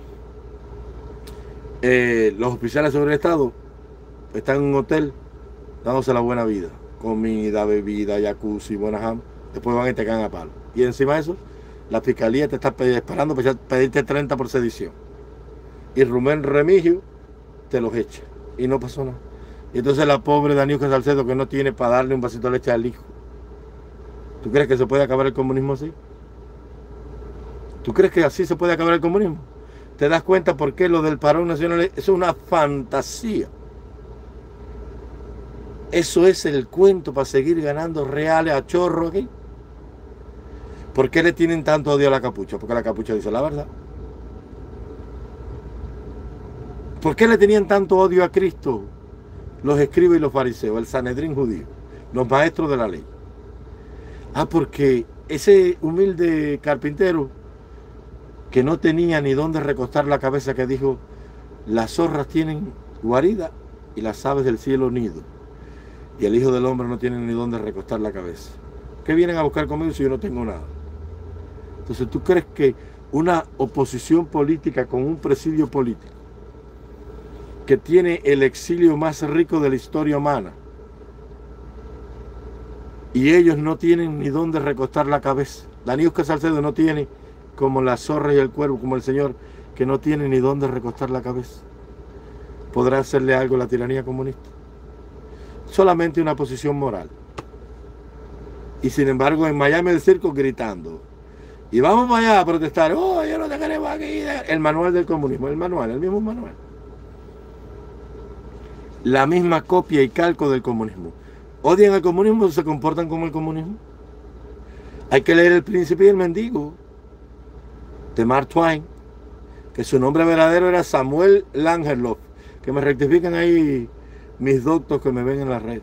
eh, los oficiales sobre el Estado están en un hotel dándose la buena vida. Comida, bebida, jacuzzi, buena jam. Después van y te caen a palo. Y encima de eso, la fiscalía te está esperando para pedirte treinta por sedición. Y Rubén Remigio te los echa. Y no pasó nada. Y entonces la pobre Daniuska Salcedo, que no tiene para darle un vasito de leche al hijo. ¿Tú crees que se puede acabar el comunismo así? ¿Tú crees que así se puede acabar el comunismo? ¿Te das cuenta por qué lo del parón nacional es una fantasía? Eso es el cuento para seguir ganando reales a chorro aquí. ¿Por qué le tienen tanto odio a la capucha? Porque la capucha dice la verdad. ¿Por qué le tenían tanto odio a Cristo los escribas y los fariseos, el Sanedrín judío, los maestros de la ley? Ah, porque ese humilde carpintero que no tenía ni dónde recostar la cabeza, que dijo, las zorras tienen guarida y las aves del cielo nido, y el Hijo del Hombre no tiene ni dónde recostar la cabeza. ¿Qué vienen a buscar conmigo si yo no tengo nada? Entonces, ¿tú crees que una oposición política con un presidio político que tiene el exilio más rico de la historia humana y ellos no tienen ni dónde recostar la cabeza? Daniuska Salcedo no tiene, como la zorra y el cuervo, como el señor, que no tiene ni dónde recostar la cabeza. podrá hacerle algo a la tiranía comunista. Solamente una posición moral. Y sin embargo en Miami el circo gritando. Y vamos para allá a protestar. Oh, yo no te queremos aquí. El manual del comunismo, el manual, el mismo manual. La misma copia y calco del comunismo. ¿Odian al comunismo o se comportan como el comunismo? Hay que leer El Príncipe y el Mendigo de Mark Twain, que su nombre verdadero era Samuel Langerlof. Que me rectifican ahí mis doctos que me ven en la red.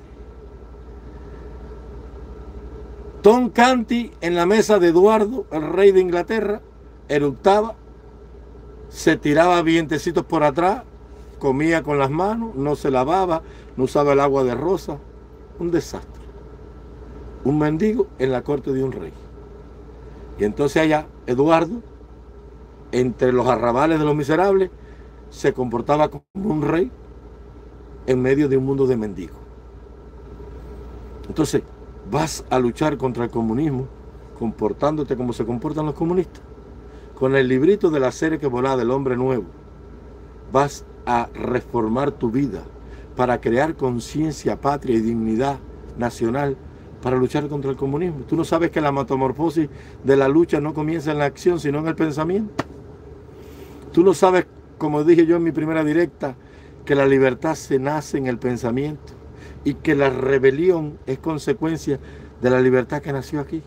Tom Canty en la mesa de Eduardo, el rey de Inglaterra, eructaba, se tiraba vientecitos por atrás, comía con las manos, no se lavaba, no usaba el agua de rosa. Un desastre. Un mendigo en la corte de un rey. Y entonces allá, Eduardo, entre los arrabales de los miserables, se comportaba como un rey en medio de un mundo de mendigos. Entonces, vas a luchar contra el comunismo comportándote como se comportan los comunistas. Con el librito de la serie que volá del hombre nuevo, vas a reformar tu vida para crear conciencia, patria y dignidad nacional para luchar contra el comunismo. Tú no sabes que la metamorfosis de la lucha no comienza en la acción, sino en el pensamiento. Tú no sabes, como dije yo en mi primera directa, que la libertad se nace en el pensamiento y que la rebelión es consecuencia de la libertad que nació aquí.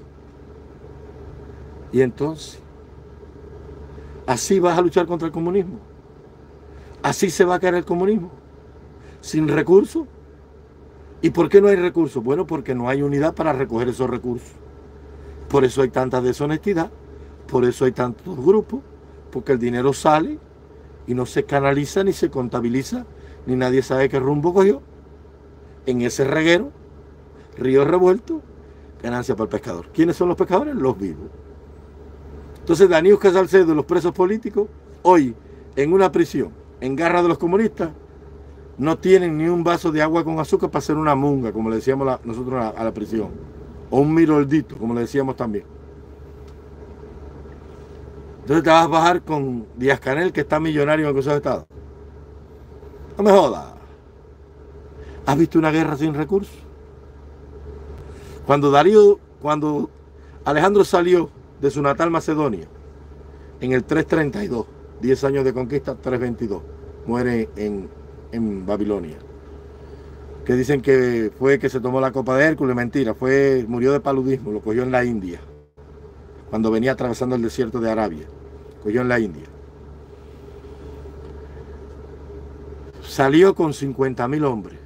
Y entonces, así vas a luchar contra el comunismo. Así se va a caer el comunismo. Sin recursos. ¿Y por qué no hay recursos? Bueno, porque no hay unidad para recoger esos recursos. Por eso hay tanta deshonestidad, por eso hay tantos grupos, porque el dinero sale y no se canaliza ni se contabiliza, ni nadie sabe qué rumbo cogió. En ese reguero, río revuelto, ganancia para el pescador. ¿Quiénes son los pescadores? Los vivos. Entonces Daniusca Salcedo y los presos políticos, hoy en una prisión, en garra de los comunistas, no tienen ni un vaso de agua con azúcar para hacer una munga, como le decíamos la, nosotros a, a la prisión. O un miroldito, como le decíamos también. Entonces te vas a bajar con Díaz Canel, que está millonario en el Consejo de Estado. No me jodas. ¿Has visto una guerra sin recursos? Cuando Darío, cuando Alejandro salió de su natal Macedonia, en el trescientos treinta y dos, diez años de conquista, trescientos veintidós, muere en, en Babilonia. Que dicen que fue que se tomó la copa de Hércules, mentira, fue, murió de paludismo, lo cogió en la India, cuando venía atravesando el desierto de Arabia, cogió en la India. Salió con cincuenta mil hombres,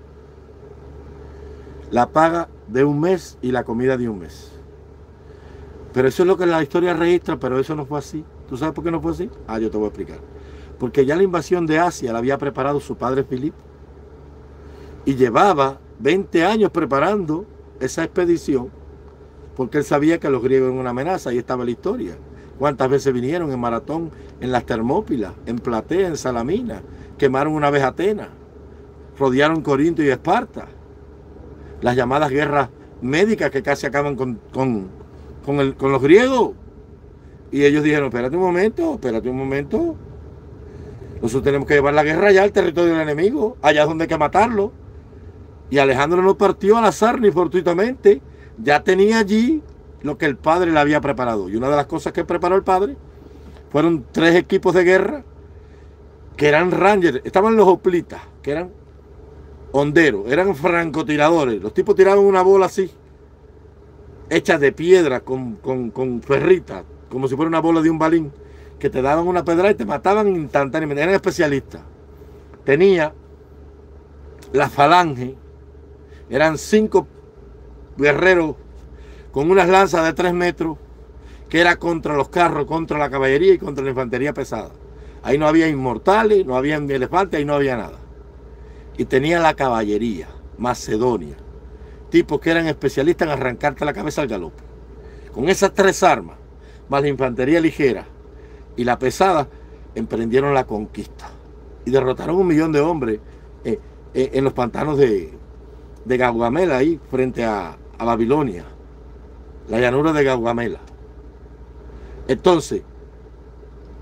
la paga de un mes y la comida de un mes. Pero eso es lo que la historia registra, pero eso no fue así. ¿Tú sabes por qué no fue así? Ah, yo te voy a explicar. Porque ya la invasión de Asia la había preparado su padre Filipo. Y llevaba veinte años preparando esa expedición, porque él sabía que los griegos eran una amenaza, y estaba la historia. ¿Cuántas veces vinieron en Maratón, en las Termópilas, en Platea, en Salamina? Quemaron una vez Atenas, rodearon Corinto y Esparta. Las llamadas guerras médicas que casi acaban con, con, con, el, con los griegos. Y ellos dijeron, espérate un momento, espérate un momento. Nosotros tenemos que llevar la guerra allá al territorio del enemigo, allá es donde hay que matarlo. Y Alejandro no partió al azar ni fortuitamente. Ya tenía allí lo que el padre le había preparado. Y una de las cosas que preparó el padre fueron tres equipos de guerra que eran Rangers. Estaban los hoplitas, que eran honderos, eran francotiradores. Los tipos tiraban una bola así, hecha de piedra, con, con, con ferritas, como si fuera una bola de un balín, que te daban una pedrada y te mataban instantáneamente. Eran especialistas. Tenía la falange, eran cinco guerreros con unas lanzas de tres metros, que era contra los carros, contra la caballería y contra la infantería pesada. Ahí no había inmortales, no había elefantes, ahí no había nada. Y tenía la caballería, Macedonia, tipos que eran especialistas en arrancarte la cabeza al galope. Con esas tres armas, más la infantería ligera y la pesada, emprendieron la conquista. Y derrotaron un millón de hombres eh, eh, en los pantanos de, de Gaugamela, ahí frente a, a Babilonia, la llanura de Gaugamela. Entonces,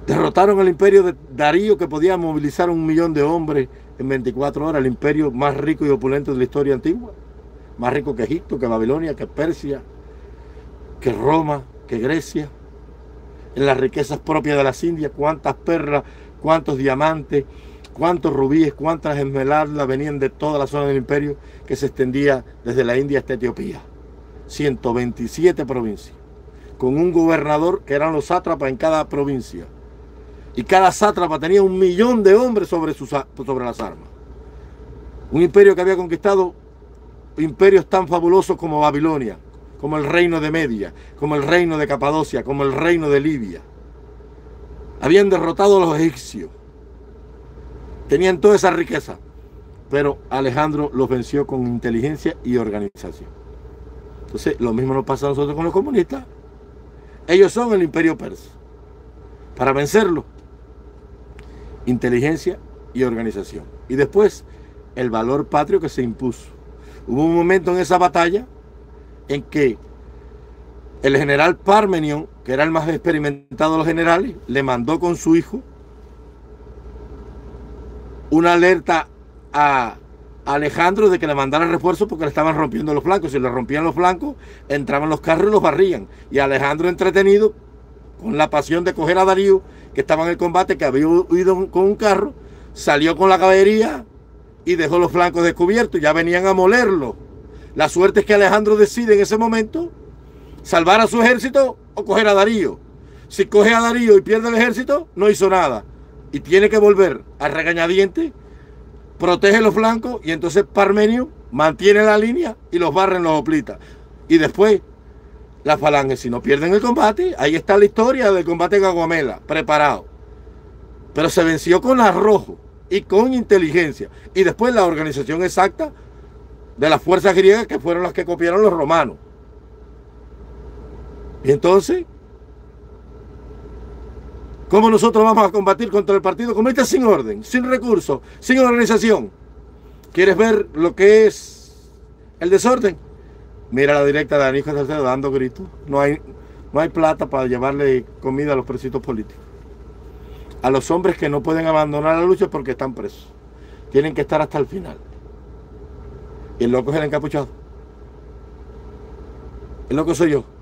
Derrotaron el imperio de Darío, que podía movilizar un millón de hombres en veinticuatro horas, el imperio más rico y opulento de la historia antigua, más rico que Egipto, que Babilonia, que Persia, que Roma, que Grecia, en las riquezas propias de las Indias, cuántas perlas, cuántos diamantes, cuántos rubíes, cuántas esmeraldas venían de toda la zona del imperio que se extendía desde la India hasta Etiopía. ciento veintisiete provincias, con un gobernador que eran los sátrapas en cada provincia. Y cada sátrapa tenía un millón de hombres sobre, sus, sobre las armas. Un imperio que había conquistado imperios tan fabulosos como Babilonia, como el reino de Media, como el reino de Capadocia, como el reino de Libia. Habían derrotado a los egipcios. Tenían toda esa riqueza. Pero Alejandro los venció con inteligencia y organización. Entonces, lo mismo nos pasa a nosotros con los comunistas. Ellos son el imperio persa. Para vencerlo, inteligencia y organización. Y después, el valor patrio que se impuso. Hubo un momento en esa batalla en que el general Parmenión, que era el más experimentado de los generales, le mandó con su hijo una alerta a Alejandro de que le mandara refuerzos porque le estaban rompiendo los flancos. Si le rompían los flancos, entraban los carros y los barrían. Y Alejandro, entretenido con la pasión de coger a Darío, que estaba en el combate, que había huido con un carro, salió con la caballería y dejó los flancos descubiertos. Ya venían a molerlo. La suerte es que Alejandro decide en ese momento salvar a su ejército o coger a Darío. Si coge a Darío y pierde el ejército, no hizo nada. Y tiene que volver a regañadientes, protege los flancos, y entonces Parmenio mantiene la línea y los barren los hoplitas. Y después, las falanges, si no pierden el combate, ahí está la historia del combate de Gaugamela, preparado. Pero se venció con arrojo y con inteligencia. Y después la organización exacta de las fuerzas griegas, que fueron las que copiaron los romanos. Y entonces, ¿cómo nosotros vamos a combatir contra el Partido Comunista sin orden, sin recursos, sin organización? ¿Quieres ver lo que es el desorden? Mira la directa de Aníbal Salcedo dando gritos. No hay, no hay plata para llevarle comida a los presitos políticos. A los hombres que no pueden abandonar la lucha porque están presos. Tienen que estar hasta el final. Y el loco es el encapuchado. El loco soy yo.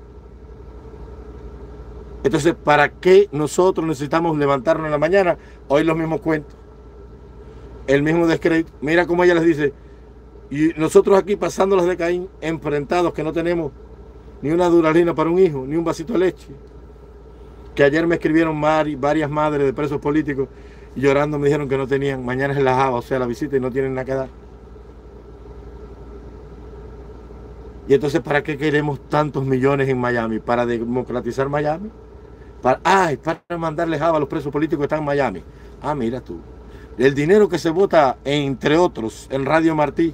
Entonces, ¿para qué nosotros necesitamos levantarnos en la mañana, oír los mismos cuentos, el mismo descrédito? Mira cómo ella les dice, y nosotros aquí pasándolas de Caín, enfrentados, que no tenemos ni una duralina para un hijo, ni un vasito de leche. Que ayer me escribieron varias madres de presos políticos y llorando me dijeron que no tenían, mañana es la java, o sea, la visita, y no tienen nada que dar. Y entonces, ¿para qué queremos tantos millones en Miami? ¿Para democratizar Miami? Para, ah, para mandarle java a los presos políticos que están en Miami. Ah, mira tú. El dinero que se vota, entre otros, en Radio Martí,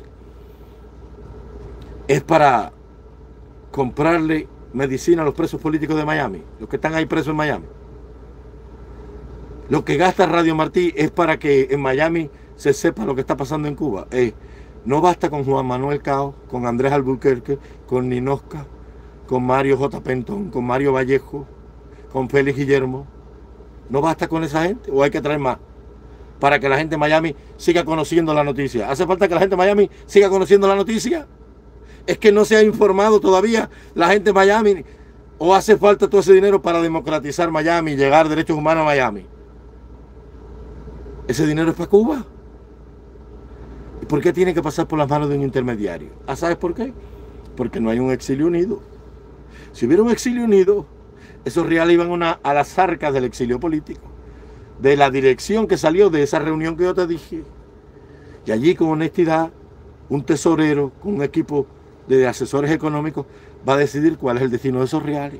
es para comprarle medicina a los presos políticos de Miami, los que están ahí presos en Miami. Lo que gasta Radio Martí es para que en Miami se sepa lo que está pasando en Cuba. Eh, no basta con Juan Manuel Cao, con Andrés Albuquerque, con Ninosca, con Mario J. Pentón, con Mario Vallejo, con Félix Guillermo. ¿No basta con esa gente o hay que traer más? Para que la gente de Miami siga conociendo la noticia. ¿Hace falta que la gente de Miami siga conociendo la noticia? ¿Es que no se ha informado todavía la gente de Miami? ¿O hace falta todo ese dinero para democratizar Miami y llegar derechos humanos a Miami? Ese dinero es para Cuba. ¿Y por qué tiene que pasar por las manos de un intermediario? ¿Ah, sabes por qué? Porque no hay un exilio unido. Si hubiera un exilio unido, esos reales iban una, a las arcas del exilio político, de la dirección que salió de esa reunión que yo te dije. Y allí, con honestidad, un tesorero con un equipo de asesores económicos va a decidir cuál es el destino de esos reales.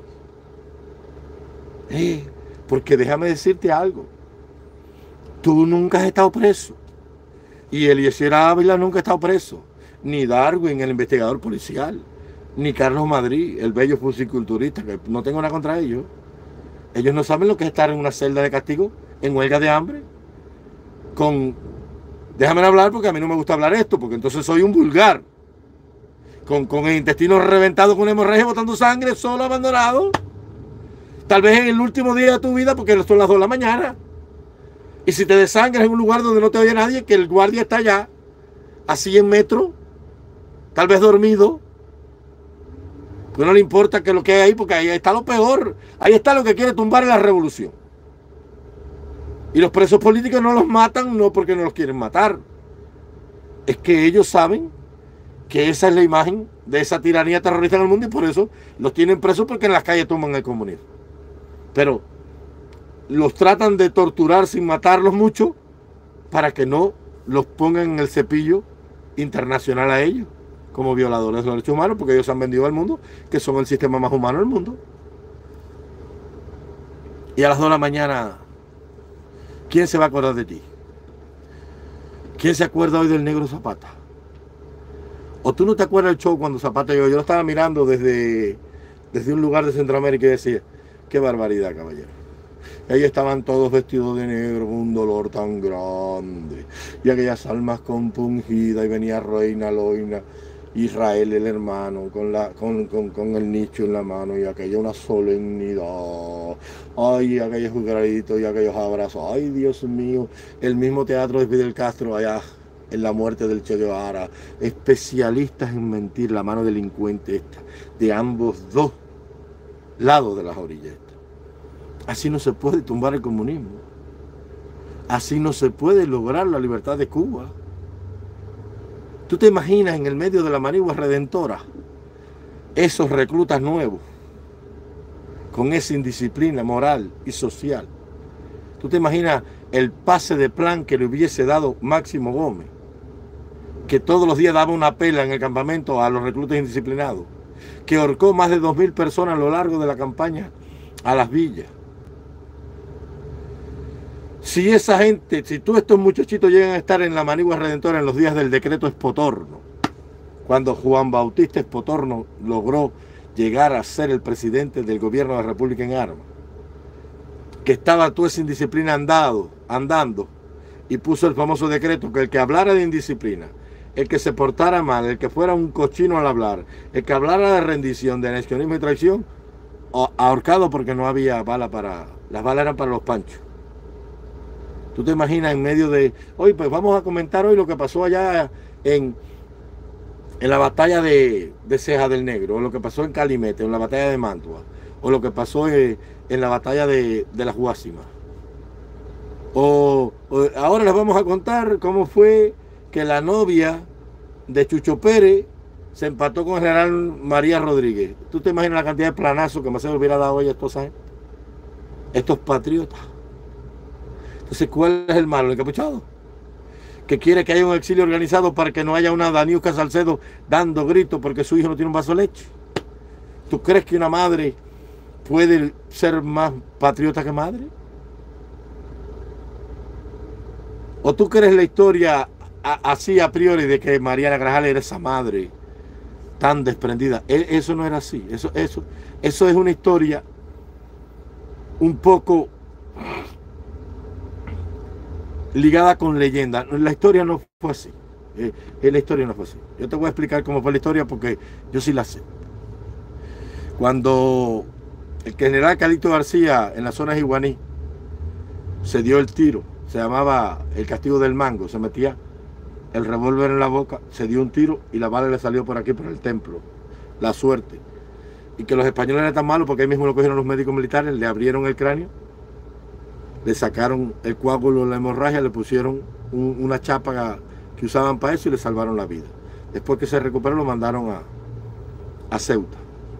Eh, porque déjame decirte algo. Tú nunca has estado preso. Y Eliezer Ávila nunca ha estado preso. Ni Darwin, el investigador policial. Ni Carlos Madrid, el bello fusiculturista, que no tengo nada contra ellos. Ellos no saben lo que es estar en una celda de castigo, en huelga de hambre. Con... Déjame hablar porque a mí no me gusta hablar esto, porque entonces soy un vulgar. Con, con el intestino reventado, con una hemorragia, botando sangre, solo, abandonado. Tal vez en el último día de tu vida, porque son las dos de la mañana. Y si te desangras en un lugar donde no te oye nadie, que el guardia está allá, a cien metros, tal vez dormido, pues no le importa que lo que hay ahí, porque ahí está lo peor. Ahí está lo que quiere tumbar la revolución. Y los presos políticos no los matan, no porque no los quieren matar. Es que ellos saben que esa es la imagen de esa tiranía terrorista en el mundo y por eso los tienen presos, porque en las calles toman el comunismo. Pero los tratan de torturar sin matarlos mucho para que no los pongan en el cepillo internacional a ellos como violadores de los derechos humanos, porque ellos han vendido al mundo que son el sistema más humano del mundo. Y a las dos de la mañana, ¿quién se va a acordar de ti? ¿Quién se acuerda hoy del negro Zapata? ¿O tú no te acuerdas del show cuando Zapata llegó? Yo lo estaba mirando desde, desde un lugar de Centroamérica y decía, qué barbaridad, caballero. Ahí estaban todos vestidos de negro con un dolor tan grande. Y aquellas almas compungidas, y venía Reina Loina, Israel el hermano, con, la, con, con, con el nicho en la mano, y aquella una solemnidad. Ay, aquellos gritos y aquellos abrazos. Ay, Dios mío, el mismo teatro de Fidel Castro allá en la muerte del Che Guevara. Especialistas en mentir, la mano delincuente esta, de ambos dos lados de las orillas. Así no se puede tumbar el comunismo. Así no se puede lograr la libertad de Cuba. ¿Tú te imaginas en el medio de la manigua redentora esos reclutas nuevos con esa indisciplina moral y social? ¿Tú te imaginas el pase de plan que le hubiese dado Máximo Gómez, que todos los días daba una pela en el campamento a los reclutas indisciplinados, que ahorcó más de dos mil personas a lo largo de la campaña a las villas? Si esa gente, si todos estos muchachitos llegan a estar en la manigua redentora en los días del decreto Espotorno, cuando Juan Bautista Espotorno logró llegar a ser el presidente del gobierno de la República en armas, que estaba toda esa indisciplina andado, andando, y puso el famoso decreto que el que hablara de indisciplina, el que se portara mal, el que fuera un cochino al hablar, el que hablara de rendición, de anexionismo y traición, ahorcado, porque no había bala para, las balas eran para los panchos. Tú te imaginas en medio de, hoy pues vamos a comentar hoy lo que pasó allá en, en la batalla de, de Ceja del Negro, o lo que pasó en Calimete, o en la batalla de Mantua, o lo que pasó en, en la batalla de, de las Guásimas. O, o ahora les vamos a contar cómo fue que la novia de Chucho Pérez se empató con el general María Rodríguez. ¿Tú te imaginas la cantidad de planazos que más se le hubiera dado hoy a estos, ¿sabes? estos patriotas? Entonces, ¿cuál es el malo? ¿El encapuchado? Que quiere que haya un exilio organizado para que no haya una Daniuska Salcedo dando gritos porque su hijo no tiene un vaso de leche. ¿Tú crees que una madre puede ser más patriota que madre? ¿O tú crees la historia a, así a priori de que Mariana Grajales era esa madre tan desprendida? E, eso no era así. Eso, eso, eso es una historia un poco ligada con leyenda. La historia no fue así. Eh, la historia no fue así. Yo te voy a explicar cómo fue la historia porque yo sí la sé. Cuando el general Calixto García en la zona de Iguaní se dio el tiro, se llamaba el castigo del mango, se metía el revólver en la boca, se dio un tiro y la bala le salió por aquí, por el templo. La suerte. Y que los españoles eran tan malos porque ahí mismo lo cogieron los médicos militares, le abrieron el cráneo, le sacaron el coágulo, la hemorragia, le pusieron un, una chapa que usaban para eso y le salvaron la vida. Después que se recuperó lo mandaron a, a Ceuta.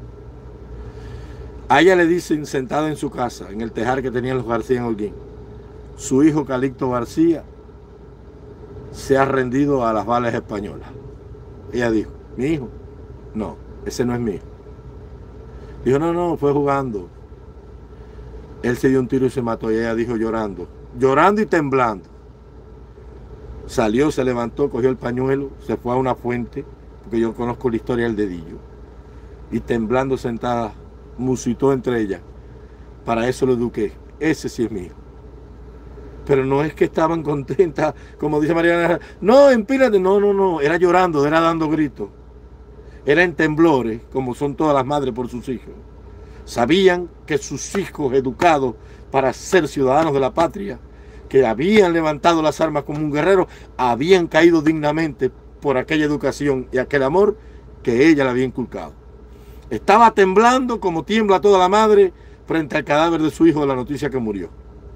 A ella le dicen, sentada en su casa, en el tejar que tenían los García en Holguín, su hijo Calixto García se ha rendido a las balas españolas. Ella dijo, ¿mi hijo? No, ese no es mi hijo. Dijo, no, no, fue jugando. Él se dio un tiro y se mató. Y ella dijo llorando, llorando y temblando. Salió, se levantó, cogió el pañuelo, se fue a una fuente, porque yo conozco la historia del dedillo. Y temblando sentada, musitó entre ellas. Para eso lo eduqué. Ese sí es mi hijo. Pero no es que estaban contentas, como dice Mariana. No, empínate. No, no, no. Era llorando, era dando gritos. Era en temblores, como son todas las madres por sus hijos. Sabían que sus hijos educados para ser ciudadanos de la patria, que habían levantado las armas como un guerrero, habían caído dignamente por aquella educación y aquel amor que ella le había inculcado. Estaba temblando como tiembla toda la madre frente al cadáver de su hijo de la noticia que murió.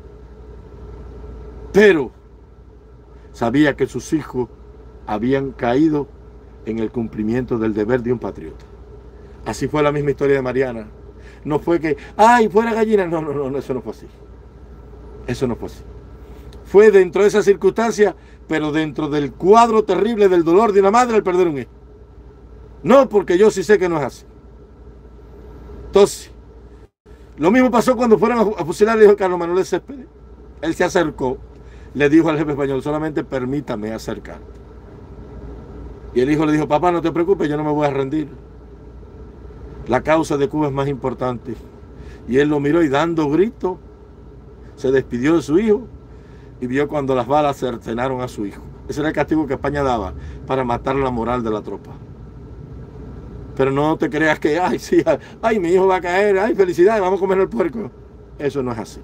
Pero sabía que sus hijos habían caído en el cumplimiento del deber de un patriota. Así fue la misma historia de Mariana. No fue que, ay, fuera gallina. No, no, no, eso no fue así. Eso no fue así. Fue dentro de esa circunstancia, pero dentro del cuadro terrible del dolor de una madre al perder un hijo. No, porque yo sí sé que no es así. Entonces, lo mismo pasó cuando fueron a fusilar al hijo de Carlos Manuel Céspedes. Él se acercó, le dijo al jefe español, solamente permítame acercar. Y el hijo le dijo, papá, no te preocupes, yo no me voy a rendir. La causa de Cuba es más importante. Y él lo miró y dando gritos, se despidió de su hijo y vio cuando las balas cercenaron a su hijo. Ese era el castigo que España daba para matar la moral de la tropa. Pero no te creas que, ay, sí, ay, mi hijo va a caer, ay, felicidades, vamos a comer el puerco. Eso no es así.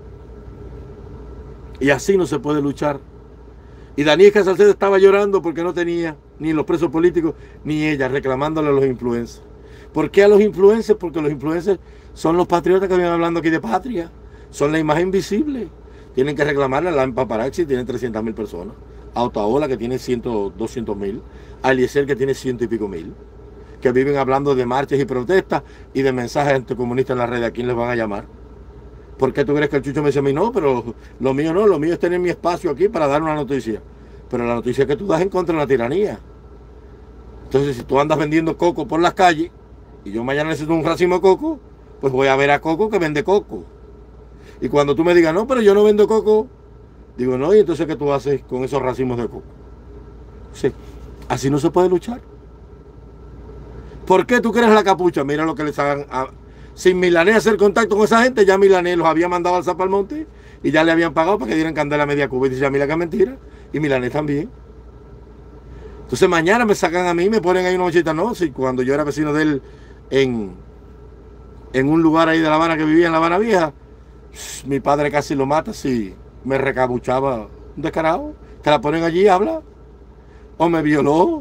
Y así no se puede luchar. Y Danísca Salcedo estaba llorando porque no tenía ni los presos políticos, ni ella, reclamándole a los influencers. ¿Por qué a los influencers? Porque los influencers son los patriotas que vienen hablando aquí de patria. Son la imagen visible. Tienen que reclamarle a la Paparazzi, tiene trescientas mil personas. A Otaola, que tiene cien, doscientos mil. A Eliezer, que tiene ciento y pico mil. Que viven hablando de marchas y protestas y de mensajes anticomunistas en la red. ¿A quién les van a llamar? ¿Por qué tú crees que el Chucho me dice a mí? No, pero lo mío no, lo mío es tener mi espacio aquí para dar una noticia. Pero la noticia que tú das en contra de la tiranía. Entonces, si tú andas vendiendo coco por las calles y yo mañana necesito un racimo de coco, pues voy a ver a Coco que vende coco. Y cuando tú me digas, no, pero yo no vendo coco, digo, no, y entonces ¿qué tú haces con esos racimos de coco? Sí, así no se puede luchar. ¿Por qué tú crees la capucha? Mira lo que les hagan a... Sin Milanés hacer contacto con esa gente, ya Milanés los había mandado al Zapalmonte y ya le habían pagado para que dieran candela a media Cuba. Y dice, a mí la que es mentira. Y Milanés también. Entonces mañana me sacan a mí y me ponen ahí una mochita. No, si cuando yo era vecino de él en, en un lugar ahí de La Habana que vivía en La Habana Vieja, mi padre casi lo mata si me recabuchaba un descarado. Te la ponen allí y habla. O me violó.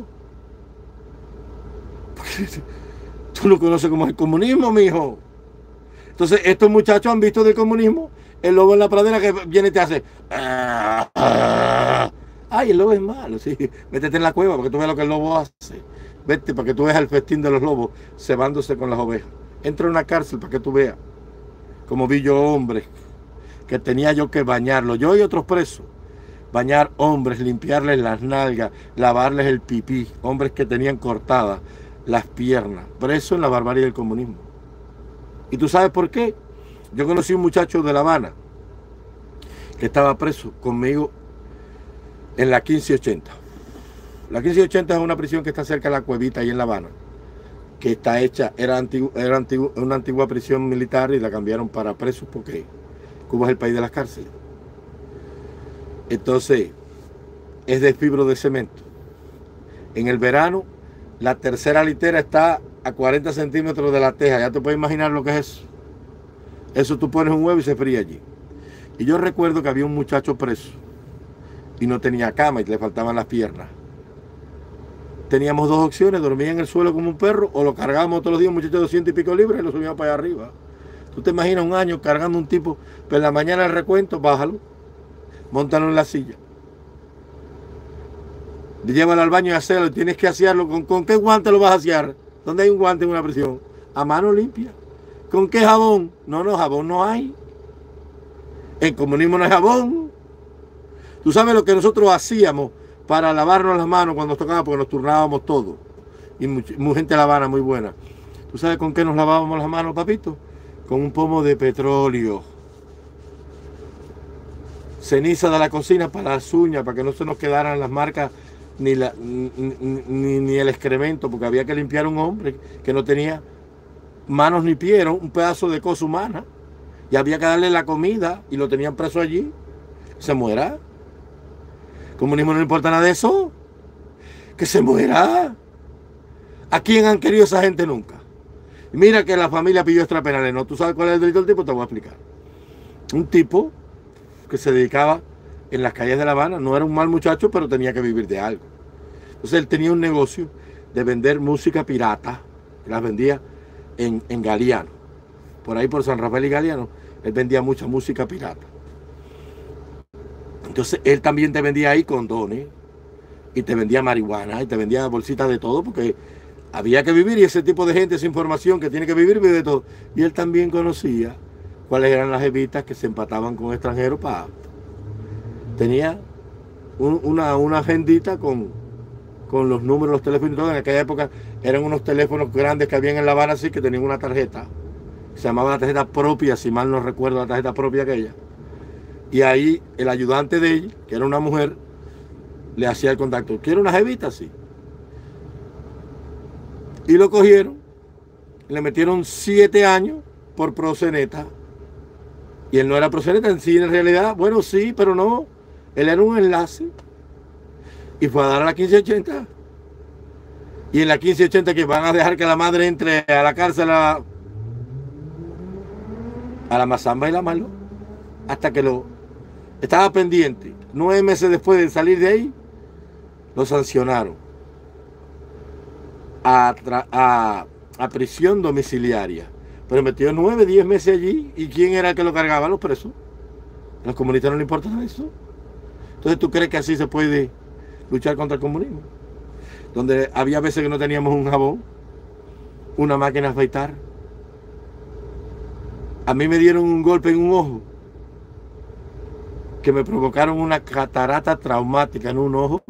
Tú no conoces cómo es el comunismo, mijo. Entonces, estos muchachos han visto del comunismo el lobo en la pradera que viene y te hace. Ay, el lobo es malo, sí. Métete en la cueva para que tú veas lo que el lobo hace. Vete para que tú veas el festín de los lobos cebándose con las ovejas. Entra en una cárcel para que tú veas. Como vi yo hombres que tenía yo que bañarlo, yo y otros presos. Bañar hombres, limpiarles las nalgas, lavarles el pipí. Hombres que tenían cortadas las piernas, preso en la barbarie del comunismo. ¿Y tú sabes por qué? Yo conocí un muchacho de La Habana que estaba preso conmigo en la quince ochenta. La quince ochenta es una prisión que está cerca de la Cuevita, ahí en La Habana, que está hecha, era, antigu, era antigu, una antigua prisión militar y la cambiaron para presos porque Cuba es el país de las cárceles. Entonces, es de fibro de cemento. En el verano, la tercera litera está a cuarenta centímetros de la teja. Ya te puedes imaginar lo que es eso. Eso tú pones un huevo y se fría allí. Y yo recuerdo que había un muchacho preso y no tenía cama y le faltaban las piernas. Teníamos dos opciones: dormía en el suelo como un perro o lo cargábamos todos los días, un muchacho de doscientos y pico libras, y lo subíamos para allá arriba. Tú te imaginas un año cargando un tipo, pero en la mañana el recuento, bájalo, móntalo en la silla. Llévalo al baño y hacerlo, tienes que asearlo. ¿Con, ¿Con qué guante lo vas a asear? ¿Dónde hay un guante en una prisión? A mano limpia. ¿Con qué jabón? No, no, jabón no hay. En comunismo no hay jabón. Tú sabes lo que nosotros hacíamos para lavarnos las manos cuando nos tocaba, porque nos turnábamos todos. Y mucha, gente de La Habana muy buena. ¿Tú sabes con qué nos lavábamos las manos, papito? Con un pomo de petróleo. Ceniza de la cocina para las uñas, para que no se nos quedaran las marcas ni, la, ni, ni, ni el excremento, porque había que limpiar a un hombre que no tenía manos ni pies, era un pedazo de cosa humana, y había que darle la comida y lo tenían preso allí. Se muera. Comunismo no le importa nada de eso. Que se muera. ¿A quién han querido esa gente nunca? Mira que la familia pidió extrapenales. No, ¿tú sabes cuál es el delito del tipo? Te voy a explicar. Un tipo que se dedicaba en las calles de La Habana, no era un mal muchacho, pero tenía que vivir de algo. Entonces él tenía un negocio de vender música pirata, que las vendía en, en Galeano. Por ahí por San Rafael y Galeano, él vendía mucha música pirata. Entonces él también te vendía ahí condones, y te vendía marihuana, y te vendía bolsitas de todo, porque había que vivir, y ese tipo de gente, esa información que tiene que vivir, vive de todo. Y él también conocía cuáles eran las jevitas que se empataban con extranjeros para... Tenía un, una, una agendita con, con los números, los teléfonos y todo. En aquella época eran unos teléfonos grandes que habían en La Habana, así, que tenían una tarjeta. Se llamaba la tarjeta propia, si mal no recuerdo, la tarjeta propia aquella. Y ahí el ayudante de ella, que era una mujer, le hacía el contacto. ¿Quiere una jevita? Sí. Y lo cogieron, le metieron siete años por proxeneta. Y él no era proxeneta en sí, en realidad, bueno, sí, pero no. Él era un enlace. Y fue a dar a la quince ochenta. Y en la quince ochenta que van a dejar que la madre entre a la cárcel a, a la mazamba y la malo. Hasta que lo estaba pendiente. Nueve meses después de salir de ahí, lo sancionaron a, a, a prisión domiciliaria. Pero metió nueve, diez meses allí. ¿Y quién era el que lo cargaba? Los presos. A los comunistas no les importa eso. Entonces, ¿tú crees que así se puede luchar contra el comunismo? Donde había veces que no teníamos un jabón, una máquina de afeitar. A mí me dieron un golpe en un ojo que me provocaron una catarata traumática en un ojo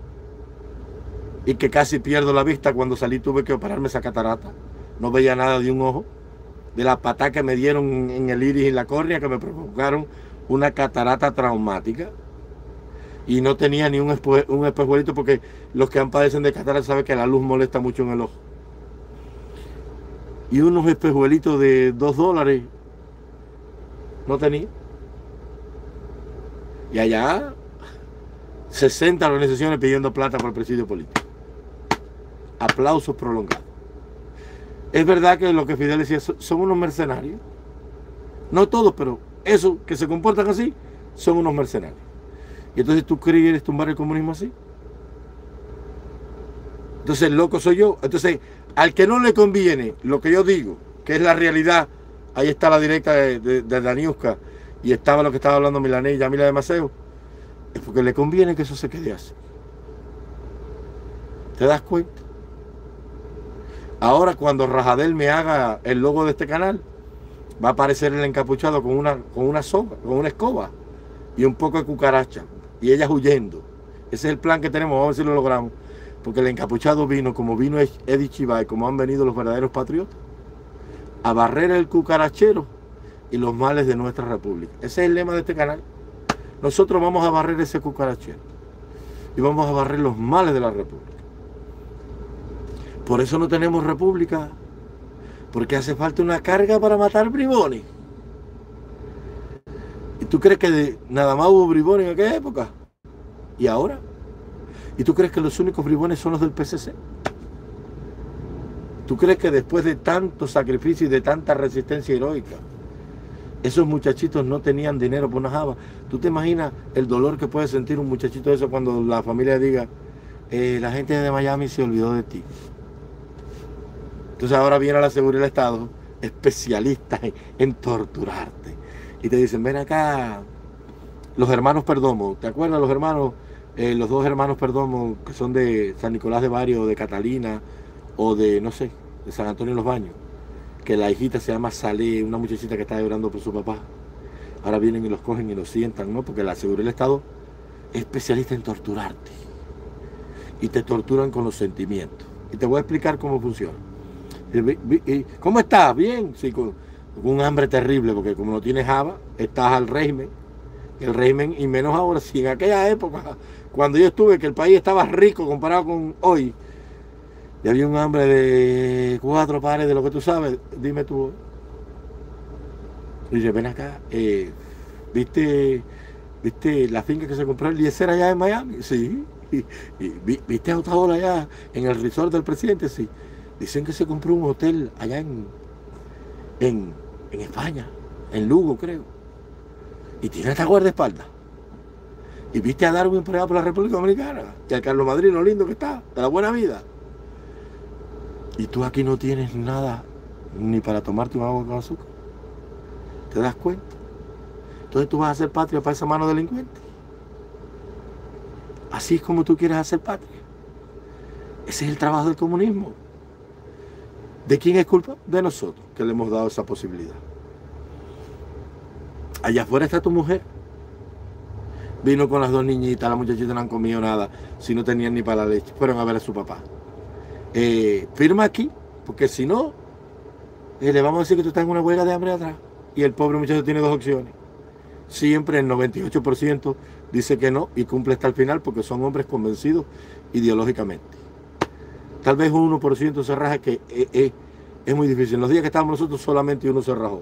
y que casi pierdo la vista. Cuando salí tuve que operarme esa catarata. No veía nada de un ojo. De la patada que me dieron en el iris y en la córnea, que me provocaron una catarata traumática. Y no tenía ni un, espe un espejuelito, porque los que han padecen de catarata saben que la luz molesta mucho en el ojo. Y unos espejuelitos de dos dólares no tenía. Y allá sesenta organizaciones pidiendo plata por el presidio político. Aplausos prolongados. Es verdad que lo que Fidel decía, son unos mercenarios. No todos, pero esos que se comportan así son unos mercenarios. Y entonces tú quieres tumbar el comunismo así. Entonces el loco soy yo. Entonces, al que no le conviene lo que yo digo, que es la realidad, ahí está la directa de, de, de Daniuska, y estaba lo que estaba hablando Milanés y Yamila de Maceo, es porque le conviene que eso se quede así. ¿Te das cuenta? Ahora cuando Rajadel me haga el logo de este canal, va a aparecer el encapuchado con una, con una soga, con una escoba y un poco de cucaracha, y ellas huyendo. Ese es el plan que tenemos, vamos a ver si lo logramos. Porque el encapuchado vino, como vino Eddie Chivay, como han venido los verdaderos patriotas, a barrer el cucarachero y los males de nuestra república. Ese es el lema de este canal. Nosotros vamos a barrer ese cucarachero y vamos a barrer los males de la república. Por eso no tenemos república, porque hace falta una carga para matar bribones. ¿Y tú crees que de, nada más hubo bribones en aquella época? ¿Y ahora? ¿Y tú crees que los únicos bribones son los del P C C? ¿Tú crees que después de tanto sacrificio y de tanta resistencia heroica, esos muchachitos no tenían dinero por una java? ¿Tú te imaginas el dolor que puede sentir un muchachito de eso cuando la familia diga, eh, la gente de Miami se olvidó de ti? Entonces ahora viene la seguridad del Estado, especialista en, en torturarte. Y te dicen, ven acá, los hermanos Perdomo. ¿Te acuerdas los hermanos? Eh, los dos hermanos Perdomo, que son de San Nicolás de Bari, o de Catalina, o de, no sé, de San Antonio de los Baños. Que la hijita se llama Salé, una muchachita que está llorando por su papá. Ahora vienen y los cogen y los sientan, ¿no? Porque la seguridad del Estado es especialista en torturarte. Y te torturan con los sentimientos. Y te voy a explicar cómo funciona. ¿Cómo estás? Bien. Sí, con, con un hambre terrible, porque como no tienes java, estás al régimen. El régimen, y menos ahora, si en aquella época, cuando yo estuve, que el país estaba rico comparado con hoy, y había un hambre de cuatro pares de lo que tú sabes, dime tú. Y dice, ven acá, eh, ¿viste, ¿viste la finca que se compró el Eliezer allá en Miami? Sí. Y, y, ¿viste a Otaola allá en el resort del presidente? Sí. Dicen que se compró un hotel allá en, en, en España, en Lugo creo, y tiene esta guardaespaldas. Y viste a Darwin por allá por la República Dominicana, y al Carlos Madrid, lo lindo que está, de la buena vida. Y tú aquí no tienes nada, ni para tomarte un agua con azúcar. ¿Te das cuenta? Entonces tú vas a hacer patria para esa mano delincuente. Así es como tú quieres hacer patria. Ese es el trabajo del comunismo. ¿De quién es culpa? De nosotros, que le hemos dado esa posibilidad. Allá afuera está tu mujer. Vino con las dos niñitas, las muchachitas no han comido nada, si no tenían ni para la leche. Fueron a ver a su papá. Eh, firma aquí, porque si no, eh, le vamos a decir que tú estás en una huelga de hambre atrás. Y el pobre muchacho tiene dos opciones. Siempre el noventa y ocho por ciento dice que no y cumple hasta el final porque son hombres convencidos ideológicamente. Tal vez un uno por ciento se raja, que eh, eh, es muy difícil. En los días que estábamos nosotros solamente uno se rajó.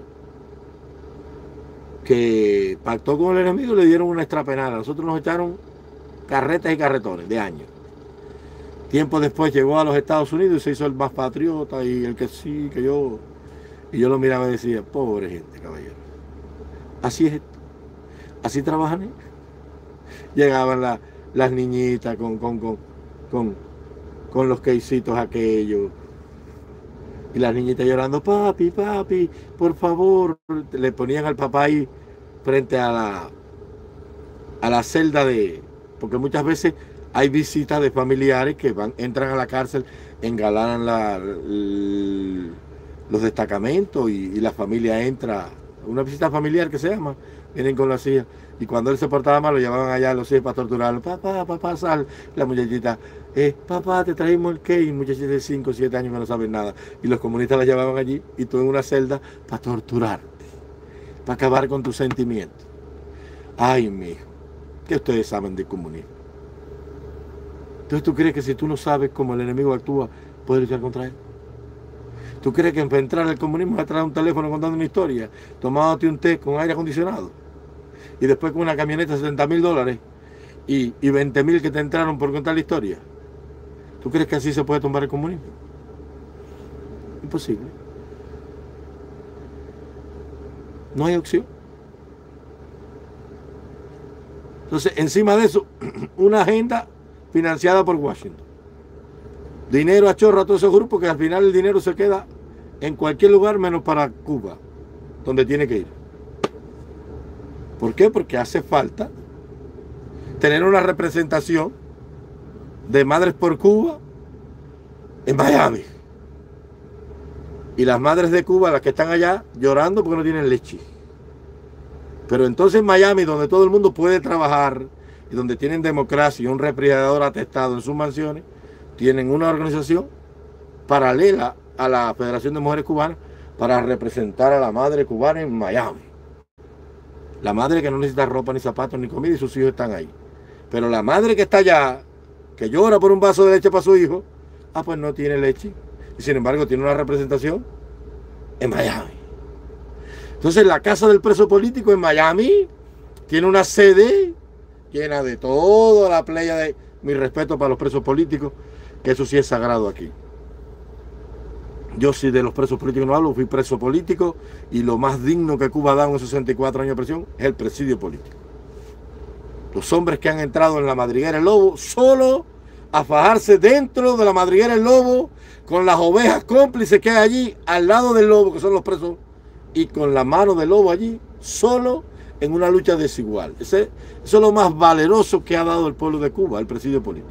Que pactó con el enemigo y le dieron una estrapenada. Nosotros nos echaron carretas y carretones de años. Tiempo después llegó a los Estados Unidos y se hizo el más patriota y el que sí, que yo... Y yo lo miraba y decía, pobre gente, caballero. Así es esto. Así trabajan ellos. Llegaban la, las niñitas con, con, con, con, con los queisitos aquellos. Y las niñitas llorando, papi, papi, por favor. Le ponían al papá ahí frente a la, a la celda de... Porque muchas veces hay visitas de familiares que van, entran a la cárcel, engalanan la, el, los destacamentos y, y la familia entra. Una visita familiar que se llama. Vienen con la silla. Y cuando él se portaba mal, lo llevaban allá a los hijos para torturarlo. Papá, papá, sal. La muchachita, eh, papá, te traímos el cake. Muchachita de cinco o siete años que no saben nada. Y los comunistas la llevaban allí y tú en una celda para torturarte. Para acabar con tus sentimientos. Ay, mijo, ¿qué ustedes saben del comunismo? Entonces, ¿tú crees que si tú no sabes cómo el enemigo actúa, puedes luchar contra él? ¿Tú crees que para entrar al comunismo vas a traer un teléfono contando una historia, tomándote un té con aire acondicionado y después con una camioneta de setenta mil dólares y, y veinte mil que te entraron por contar la historia? ¿Tú crees que así se puede tumbar el comunismo? Imposible. No hay opción. Entonces, encima de eso, una agenda financiada por Washington. Dinero a chorro a todos esos grupos, que al final el dinero se queda en cualquier lugar menos para Cuba, donde tiene que ir. ¿Por qué? Porque hace falta tener una representación de Madres por Cuba en Miami. Y las madres de Cuba, las que están allá, llorando porque no tienen leche. Pero entonces en Miami, donde todo el mundo puede trabajar y donde tienen democracia y un refrigerador atestado en sus mansiones, tienen una organización paralela a la Federación de Mujeres Cubanas para representar a la madre cubana en Miami. La madre que no necesita ropa, ni zapatos, ni comida, y sus hijos están ahí. Pero la madre que está allá, que llora por un vaso de leche para su hijo, ah, pues no tiene leche. Y sin embargo tiene una representación en Miami. Entonces la casa del preso político en Miami tiene una sede llena de toda la playa de... Mi respeto para los presos políticos, que eso sí es sagrado aquí. Yo sí de los presos políticos no hablo, fui preso político y lo más digno que Cuba da en sesenta y cuatro años de prisión es el presidio político. Los hombres que han entrado en la madriguera El Lobo solo a fajarse dentro de la madriguera El Lobo con las ovejas cómplices que hay allí al lado del lobo, que son los presos, y con la mano del lobo allí, solo en una lucha desigual. Ese, eso es lo más valeroso que ha dado el pueblo de Cuba, el presidio político.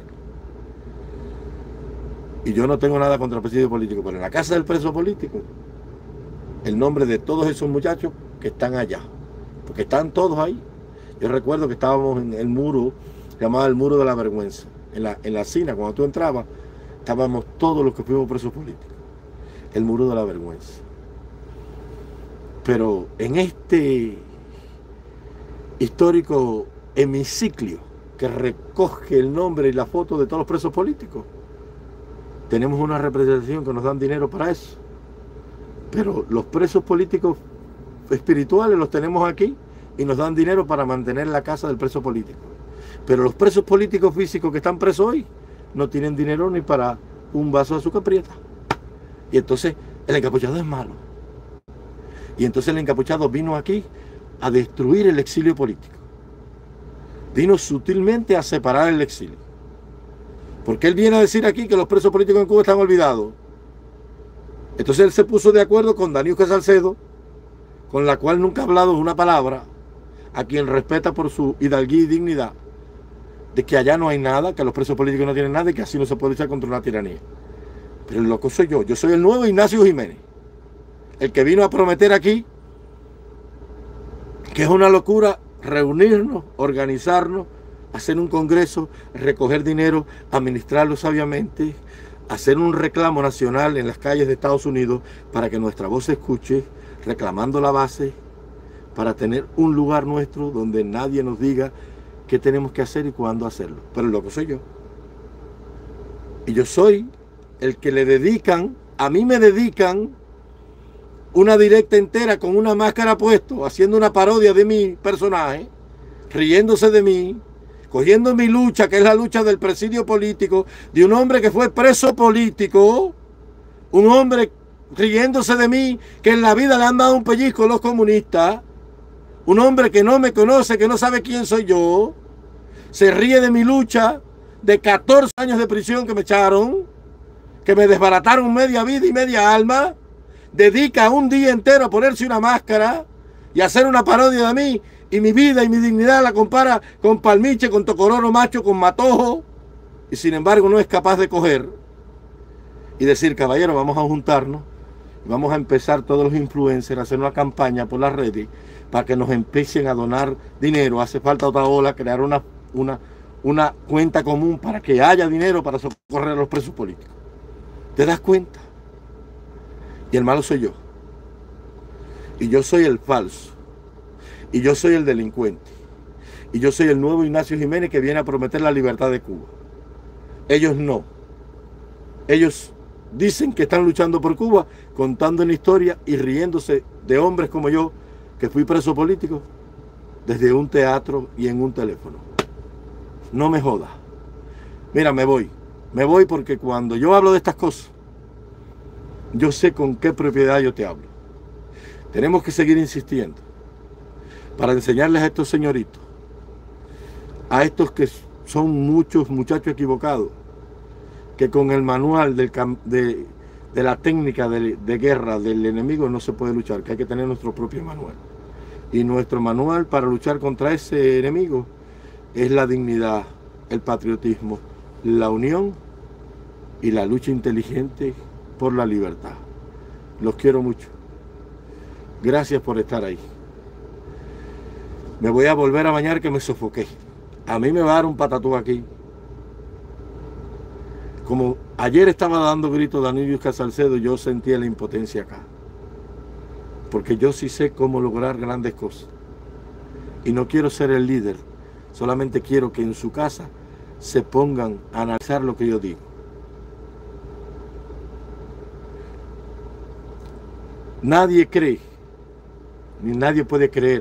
Y yo no tengo nada contra el presidio político, pero en la casa del preso político, el nombre de todos esos muchachos que están allá, porque están todos ahí. Yo recuerdo que estábamos en el muro, llamado el Muro de la Vergüenza, en la, en la Sina, cuando tú entrabas, estábamos todos los que fuimos presos políticos, el Muro de la Vergüenza. Pero en este histórico hemiciclo que recoge el nombre y la foto de todos los presos políticos, tenemos una representación que nos dan dinero para eso. Pero los presos políticos espirituales los tenemos aquí y nos dan dinero para mantener la casa del preso político. Pero los presos políticos físicos que están presos hoy no tienen dinero ni para un vaso de azúcar prieta. Y entonces el encapuchado es malo. Y entonces el encapuchado vino aquí a destruir el exilio político. Vino sutilmente a separar el exilio. Porque él viene a decir aquí que los presos políticos en Cuba están olvidados. Entonces él se puso de acuerdo con Daniusca Salcedo, con la cual nunca ha hablado una palabra, a quien respeta por su hidalguía y dignidad, de que allá no hay nada, que los presos políticos no tienen nada y que así no se puede luchar contra una tiranía. Pero el loco soy yo, yo soy el nuevo Ignacio Jiménez, el que vino a prometer aquí que es una locura reunirnos, organizarnos, hacer un congreso, recoger dinero, administrarlo sabiamente, hacer un reclamo nacional en las calles de Estados Unidos para que nuestra voz se escuche, reclamando la base, para tener un lugar nuestro donde nadie nos diga qué tenemos que hacer y cuándo hacerlo. Pero el loco soy yo. Y yo soy el que le dedican, a mí me dedican una directa entera con una máscara puesto, haciendo una parodia de mi personaje, riéndose de mí, cogiendo mi lucha, que es la lucha del presidio político, de un hombre que fue preso político, un hombre riéndose de mí, que en la vida le han dado un pellizco los comunistas, un hombre que no me conoce, que no sabe quién soy yo, se ríe de mi lucha, de catorce años de prisión que me echaron, que me desbarataron media vida y media alma, dedica un día entero a ponerse una máscara y hacer una parodia de mí, y mi vida y mi dignidad la compara con Palmiche, con Tocororo Macho, con Matojo, y sin embargo no es capaz de coger y decir, caballero, vamos a juntarnos, y vamos a empezar todos los influencers a hacer una campaña por las redes para que nos empiecen a donar dinero. Hace falta otra ola, crear una, una, una cuenta común para que haya dinero para socorrer a los presos políticos. ¿Te das cuenta? Y el malo soy yo. Y yo soy el falso. Y yo soy el delincuente. Y yo soy el nuevo Ignacio Jiménez que viene a prometer la libertad de Cuba. Ellos no. Ellos dicen que están luchando por Cuba, contando una historia y riéndose de hombres como yo, que fui preso político, desde un teatro y en un teléfono. No me jodas. Mira, me voy. Me voy porque cuando yo hablo de estas cosas, yo sé con qué propiedad yo te hablo. Tenemos que seguir insistiendo para enseñarles a estos señoritos, a estos que son muchos muchachos equivocados, que con el manual del, de, de la técnica de, de guerra del enemigo no se puede luchar, que hay que tener nuestro propio manual. Y nuestro manual para luchar contra ese enemigo es la dignidad, el patriotismo, la unión y la lucha inteligente por la libertad. Los quiero mucho. Gracias por estar ahí. Me voy a volver a bañar que me sofoqué. A mí me va a dar un patatú aquí. Como ayer estaba dando gritos Daniusca Salcedo, yo sentía la impotencia acá. Porque yo sí sé cómo lograr grandes cosas. Y no quiero ser el líder. Solamente quiero que en su casa se pongan a analizar lo que yo digo. Nadie cree, ni nadie puede creer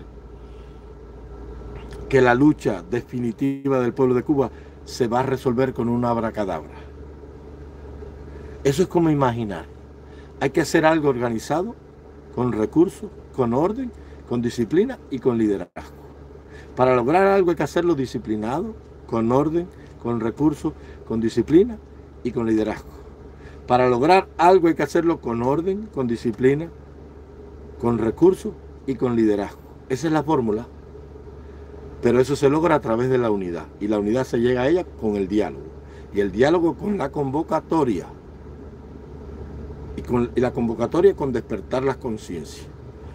que la lucha definitiva del pueblo de Cuba se va a resolver con una abracadabra. Eso es como imaginar. Hay que hacer algo organizado, con recursos, con orden, con disciplina y con liderazgo. Para lograr algo hay que hacerlo disciplinado, con orden, con recursos, con disciplina y con liderazgo. Para lograr algo hay que hacerlo con orden, con disciplina, con recursos y con liderazgo. Esa es la fórmula. Pero eso se logra a través de la unidad. Y la unidad se llega a ella con el diálogo. Y el diálogo con la convocatoria. Y, con, y la convocatoria con despertar las conciencias.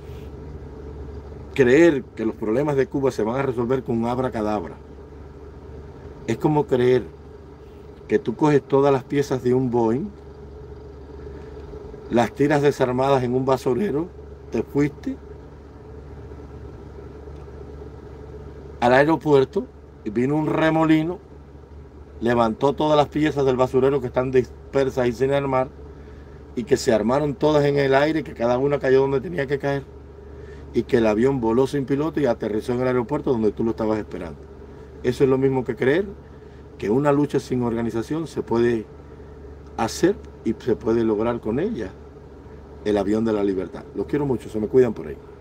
Creer que los problemas de Cuba se van a resolver con un abracadabra es como creer que tú coges todas las piezas de un Boeing, las tiras desarmadas en un basurero, te fuiste al aeropuerto y vino un remolino, levantó todas las piezas del basurero que están dispersas y sin armar, y que se armaron todas en el aire, que cada una cayó donde tenía que caer, y que el avión voló sin piloto y aterrizó en el aeropuerto donde tú lo estabas esperando. Eso es lo mismo que creer que una lucha sin organización se puede hacer y se puede lograr con ella el avión de la libertad. Los quiero mucho, se me cuidan por ahí.